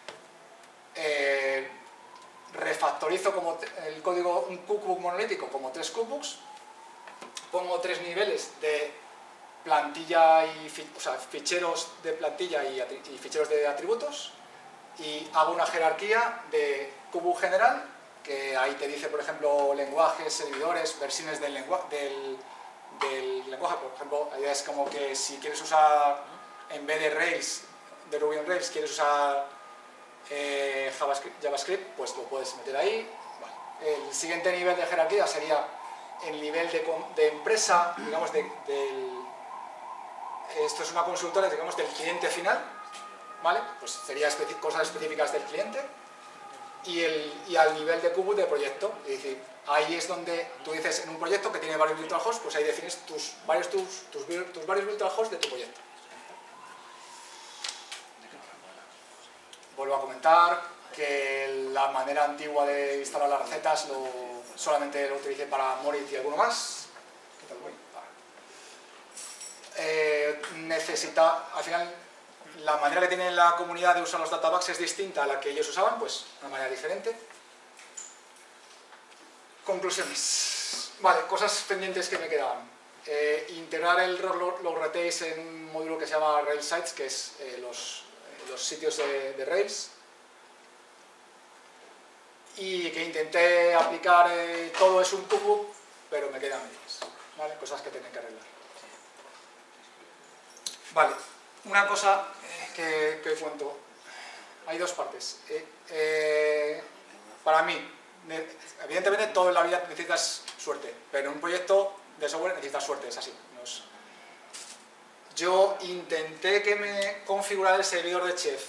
refactorizo como el código, un cookbook monolítico como 3 cookbooks, pongo 3 niveles de plantilla y ficheros de plantilla y ficheros de atributos, y hago una jerarquía de cookbook general, que ahí te dice, por ejemplo, lenguajes, servidores, versiones del lenguaje. Por ejemplo, la idea es como que si quieres usar, en vez de Rails, de Ruby on Rails, quieres usar JavaScript, pues lo puedes meter ahí. Vale. El siguiente nivel de jerarquía sería el nivel de empresa, digamos, esto es una consultora, digamos, del cliente final, ¿vale? Pues sería cosas específicas del cliente, y al nivel de cubo de proyecto. Es decir, ahí es donde tú dices, en un proyecto que tiene varios virtual hosts, pues ahí defines tus varios virtual hosts de tu proyecto. Vuelvo a comentar que la manera antigua de instalar las recetas solamente lo utilicé para Moritz y alguno más. ¿Qué tal voy? Al final, la manera que tiene la comunidad de usar los databases es distinta a la que ellos usaban, pues una manera diferente. Conclusiones. Vale, cosas pendientes que me quedaban. Integrar el log rotates en un módulo que se llama Rails Sites, que es los sitios de Rails, y que intenté aplicar todo es un cookbook, pero me quedan medias, ¿vale? Cosas que tienen que arreglar. Vale, una cosa que cuento, hay dos partes. Para mí, evidentemente todo en la vida necesitas suerte, pero en un proyecto de software necesitas suerte, es así. Yo intenté que me configurara el servidor de Chef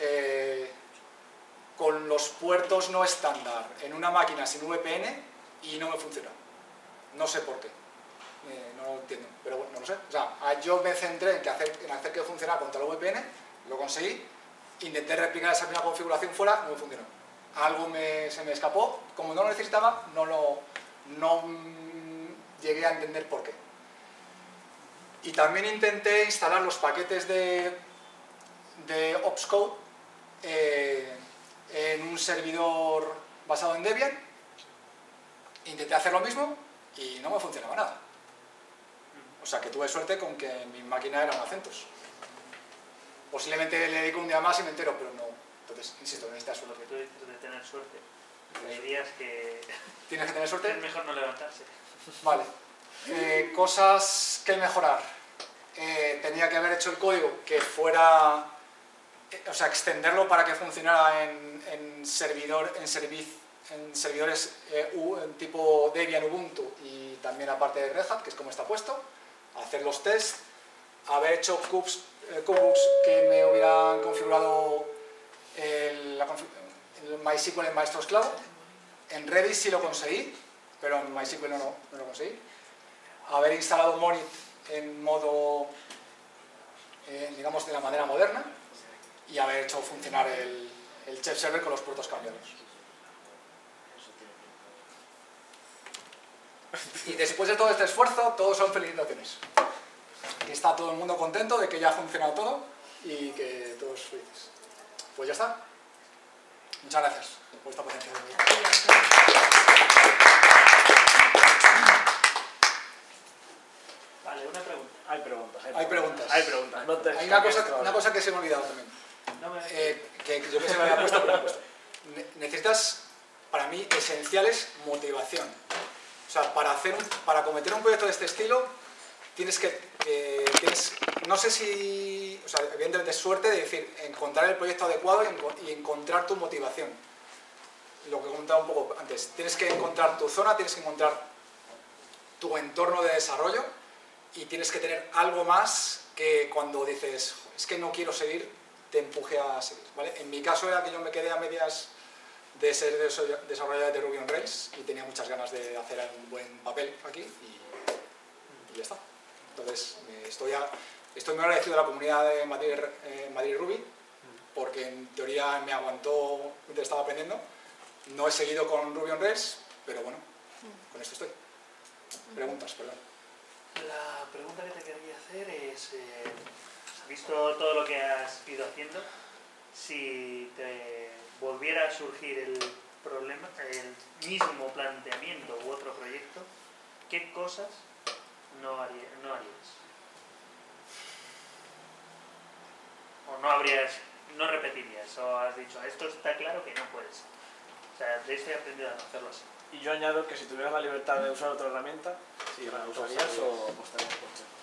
con los puertos no estándar en una máquina sin VPN y no me funcionó. No sé por qué. No lo entiendo, pero bueno, no lo sé. O sea, yo me centré en hacer que funcionara contra el VPN, lo conseguí, intenté replicar esa misma configuración fuera, no me funcionó. Algo se me escapó, como no lo necesitaba, no llegué a entender por qué. Y también intenté instalar los paquetes de Opscode en un servidor basado en Debian. Intenté hacer lo mismo y no me funcionaba nada. O sea que tuve suerte con que mi máquina era un CentOS. Posiblemente le dedico un día más y me entero, pero no. Entonces, insisto, necesitas suerte. Lo que tú dices de tener suerte, hay días que... ¿Tienes que tener suerte? Es mejor no levantarse. Vale. Cosas que mejorar. Tenía que haber hecho el código que fuera... O sea, extenderlo para que funcionara en servidores tipo Debian, Ubuntu y también aparte de Red Hat, que es como está puesto. Hacer los tests. Haber hecho cookbooks que me hubieran configurado el MySQL en Maestros Cloud. En Redis sí lo conseguí, pero en MySQL no lo conseguí. Haber instalado Monit en modo, digamos, de la manera moderna, y haber hecho funcionar el Chef Server con los puertos cambiados. Y después de todo este esfuerzo, todos son felicitaciones. Y está todo el mundo contento de que ya ha funcionado todo y que todos felices. Pues ya está. Muchas gracias por esta paciencia. Vale, una pregunta. Hay preguntas. Hay preguntas. Hay preguntas. No te Hay escapes una cosa que se me ha olvidado también. No me... Que yo pensé que me había puesto, pero no he puesto. Necesitas, para mí, esenciales motivación. O sea, para cometer un proyecto de este estilo, no sé si, o sea, evidentemente es suerte de decir, encontrar el proyecto adecuado y encontrar tu motivación. Lo que comentaba un poco antes, tienes que encontrar tu zona, tienes que encontrar tu entorno de desarrollo y tienes que tener algo más que cuando dices, es que no quiero seguir te empuje a seguir, ¿vale? En mi caso era que yo me quedé a medias de ser desarrollador de Ruby on Rails y tenía muchas ganas de hacer un buen papel aquí y ya está. Entonces, estoy muy agradecido a la comunidad de Madrid Ruby, porque en teoría me aguantó mientras estaba aprendiendo. No he seguido con Ruby on Rails, pero bueno, con esto estoy. Preguntas, perdón. La pregunta que te quería hacer es, visto todo lo que has ido haciendo, si te volviera a surgir el problema, el mismo planteamiento u otro proyecto, ¿qué cosas no harías? O no repetirías, o has dicho, esto está claro que no puedes. O sea, de esto he aprendido a no hacerlo así. Y yo añado que si tuvieras la libertad de usar otra herramienta, si la usarías o apostarías por Chef.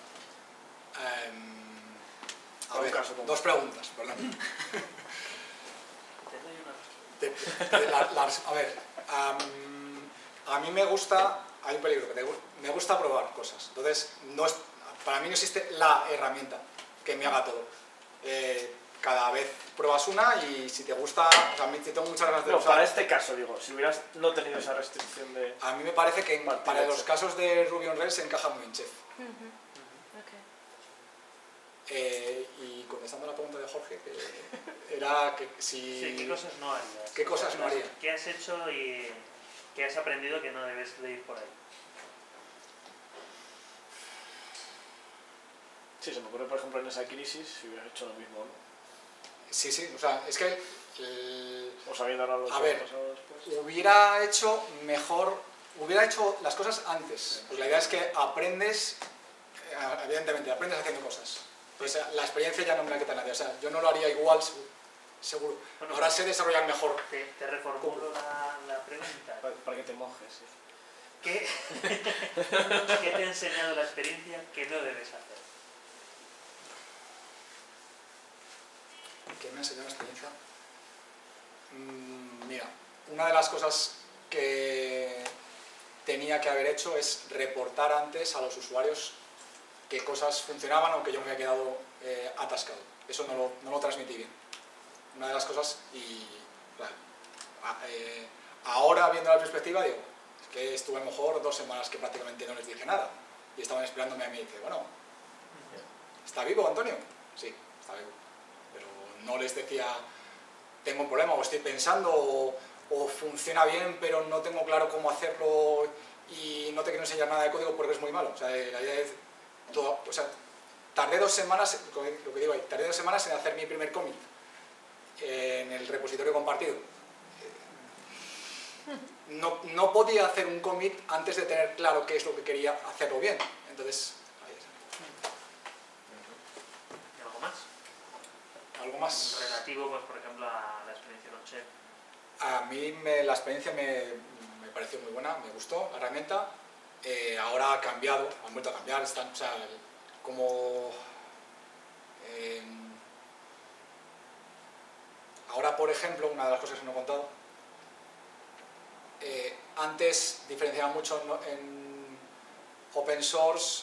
A ver, dos preguntas, perdón. Te doy una respuesta. A ver, a mí me gusta, hay un peligro, me gusta probar cosas. Entonces, para mí no existe la herramienta que me haga todo. Cada vez pruebas una y si te gusta, o sea, si tengo muchas ganas de usar. Para este caso, digo, si hubieras no tenido esa restricción de... A mí me parece que para los casos de Ruby on Rails se encaja muy bien Chef. Y contestando a la pregunta de Jorge, que era que si... Sí, ¿qué cosas no harías? ¿Qué cosas no haría? ¿Qué has hecho y qué has aprendido que no debes de ir por ahí? Sí, se me ocurre, por ejemplo, en esa crisis, si hubieras hecho lo mismo, ¿no? Sí, o sea, es que... O sabiendo ahora lo que ha pasado después. Hubiera hecho mejor... Hubiera hecho las cosas antes. Pues la idea es que aprendes, evidentemente, aprendes haciendo cosas. Entonces, la experiencia ya no me la quita nadie. O sea, yo no lo haría igual, seguro. Bueno, ahora sé desarrollar mejor. Te reformulo la pregunta. Para que te mojes, sí. ¿Qué te ha enseñado la experiencia que no debes hacer? ¿Qué me ha enseñado la experiencia? Mira, una de las cosas que tenía que haber hecho es reportar antes a los usuarios qué cosas funcionaban o que yo me había quedado atascado. Eso no lo transmití bien. Una de las cosas, y claro, ahora viendo la perspectiva digo, es que estuve mejor 2 semanas que prácticamente no les dije nada y estaban esperándome a mí y dice, bueno, ¿está vivo Antonio? Sí, está vivo. Pero no les decía, tengo un problema o estoy pensando o funciona bien pero no tengo claro cómo hacerlo y no te quiero enseñar nada de código porque es muy malo. O sea, la idea es tardé 2 semanas, lo que digo ahí, tardé 2 semanas en hacer mi primer commit en el repositorio compartido. No podía hacer un commit antes de tener claro qué es lo que quería hacerlo bien. Entonces, ahí está. ¿Y algo más? Algo más. Relativo, pues, por ejemplo, a la experiencia con Chef. A mí la experiencia me pareció muy buena, me gustó la herramienta. Ahora ha cambiado, han vuelto a cambiar, o sea, como... ahora, por ejemplo, una de las cosas que no he contado, antes diferenciaba mucho en open source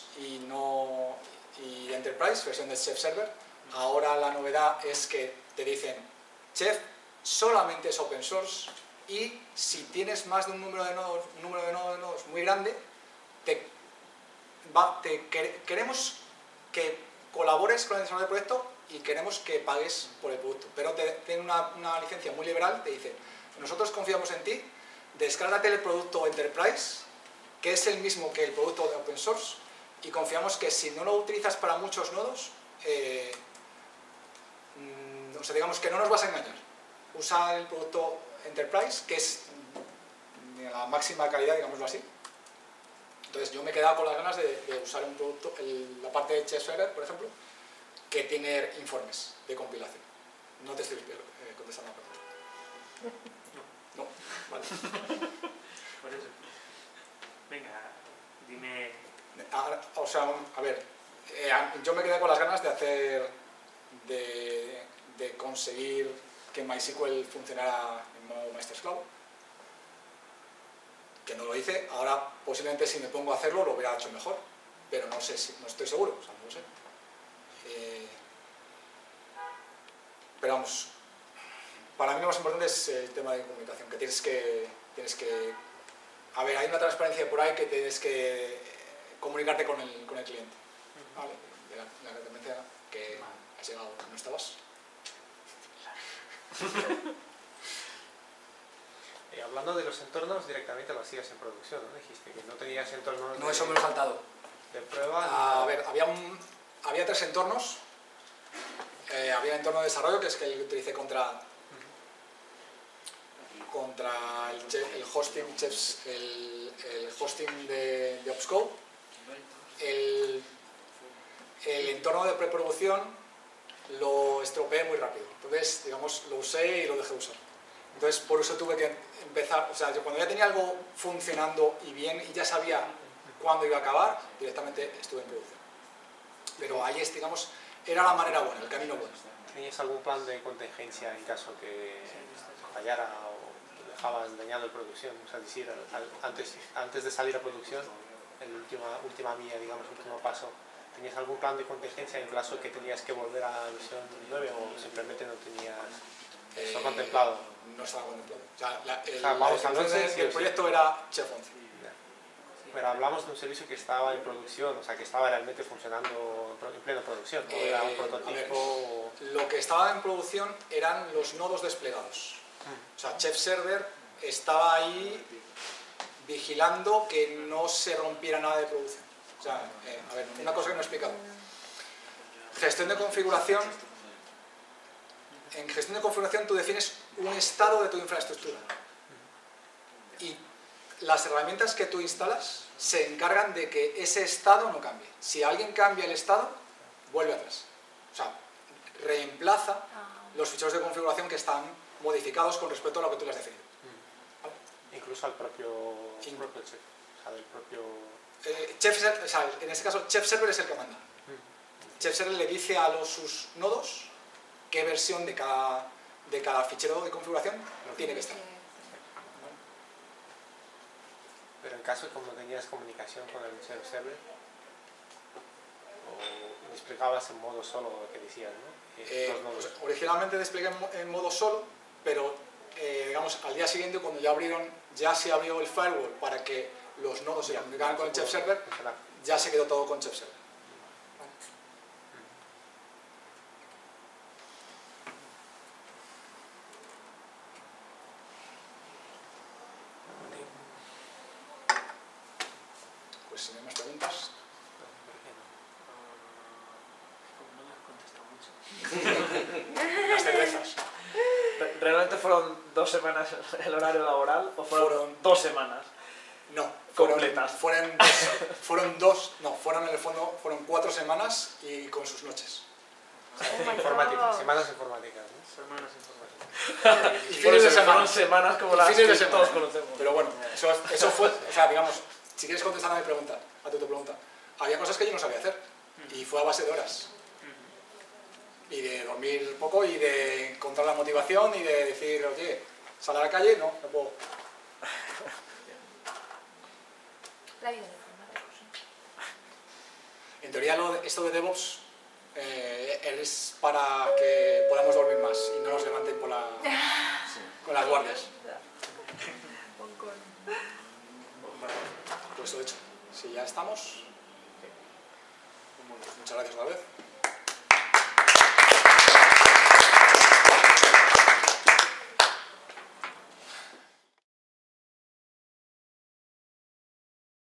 y enterprise, versión de Chef Server. Ahora la novedad es que te dicen, Chef solamente es open source y si tienes más de un número de nodos muy grande, queremos que colabores con el desarrollo del proyecto y queremos que pagues por el producto. Pero te den una licencia muy liberal, te dice, nosotros confiamos en ti, descárgate el producto Enterprise, que es el mismo que el producto de Open Source, y confiamos que si no lo utilizas para muchos nodos, o sea, digamos que no nos vas a engañar. Usa el producto Enterprise, que es de la máxima calidad, digámoslo así. Entonces yo me he quedado con las ganas de usar un producto, la parte de Chef Server, por ejemplo, que tiene informes de compilación. No te estoy contestando la pregunta. No, vale. Por eso. Venga, dime... O sea, a ver, yo me quedé con las ganas de hacer, de conseguir que MySQL funcionara en modo MasterCloud, que no lo hice. Ahora posiblemente si me pongo a hacerlo lo hubiera hecho mejor, pero no estoy seguro, o sea, no lo sé. Pero vamos, para mí lo más importante es el tema de comunicación, que tienes que... A ver, hay una transparencia por ahí que tienes que comunicarte con el cliente. ¿Vale? De la dependencia que has llegado, ¿no estabas? Hablando de los entornos, directamente lo hacías en producción, ¿no? Dijiste que no tenías entornos No, eso me lo he saltado. de prueba. A ver, había 3 entornos. Había el entorno de desarrollo, que es el que utilicé contra el hosting, el hosting de Opscope. El entorno de preproducción lo estropeé muy rápido. Entonces, digamos, lo usé y lo dejé usar. Entonces, por eso tuve que empezar, o sea, yo cuando ya tenía algo funcionando y bien y ya sabía cuándo iba a acabar, directamente estuve en producción. Pero ahí, digamos, era la manera buena, el camino bueno. ¿Tenías algún plan de contingencia en caso que fallara o dejabas dañado en producción? O sea, decir, antes de salir a producción, en la última milla, digamos, el último paso, ¿tenías algún plan de contingencia en caso que tenías que volver a la versión 9 o simplemente no tenías eso contemplado? No estaba contemplado. O sea, vamos al 11, sí, el proyecto era Chef 11. Pero hablamos de un servicio que estaba en producción, o sea, que estaba realmente funcionando en plena producción, ¿o era un prototipo? Lo que estaba en producción eran los nodos desplegados. O sea, Chef Server estaba ahí vigilando que no se rompiera nada de producción. O sea, a ver, una cosa que no he explicado. Gestión de configuración. En gestión de configuración tú defines un estado de tu infraestructura. Y las herramientas que tú instalas se encargan de que ese estado no cambie. Si alguien cambia el estado, vuelve atrás. O sea, reemplaza los ficheros de configuración que están modificados con respecto a lo que tú le has definido. ¿Vale? Incluso al propio chef. O sea, del propio... o sea, en este caso, Chef Server es el que manda. Chef Server le dice a sus nodos qué versión de cada fichero de configuración tiene que estar. Pero en caso de que no tenías comunicación con el Chef Server, o desplegabas en modo solo lo que decías, ¿no? Los nodos. Pues, originalmente desplegué en modo solo, pero digamos, al día siguiente, cuando ya se abrió el firewall para que los nodos se comunicaran con el Chef Server, ya se quedó todo con Chef Server. Pues si no hay más preguntas. Las cervezas. ¿Realmente fueron 2 semanas el horario laboral o fueron 2 semanas? No, completas. Fueron en el fondo fueron 4 semanas y con sus noches. Semanas informáticas, ¿no? Semanas informáticas. Y fines de semana. Fueron semanas como las fines de que semana. todos conocemos. Pero bueno, eso fue, o sea, digamos, si quieres contestar a tu pregunta, había cosas que yo no sabía hacer y fue a base de horas. Y de dormir poco y de encontrar la motivación y de decir, oye, sal a la calle, no puedo. La vida de informáticos. En teoría esto de DevOps es para que podamos dormir más y no nos levanten con las guardias. Pues lo hecho, si ya estamos, muchas gracias otra vez.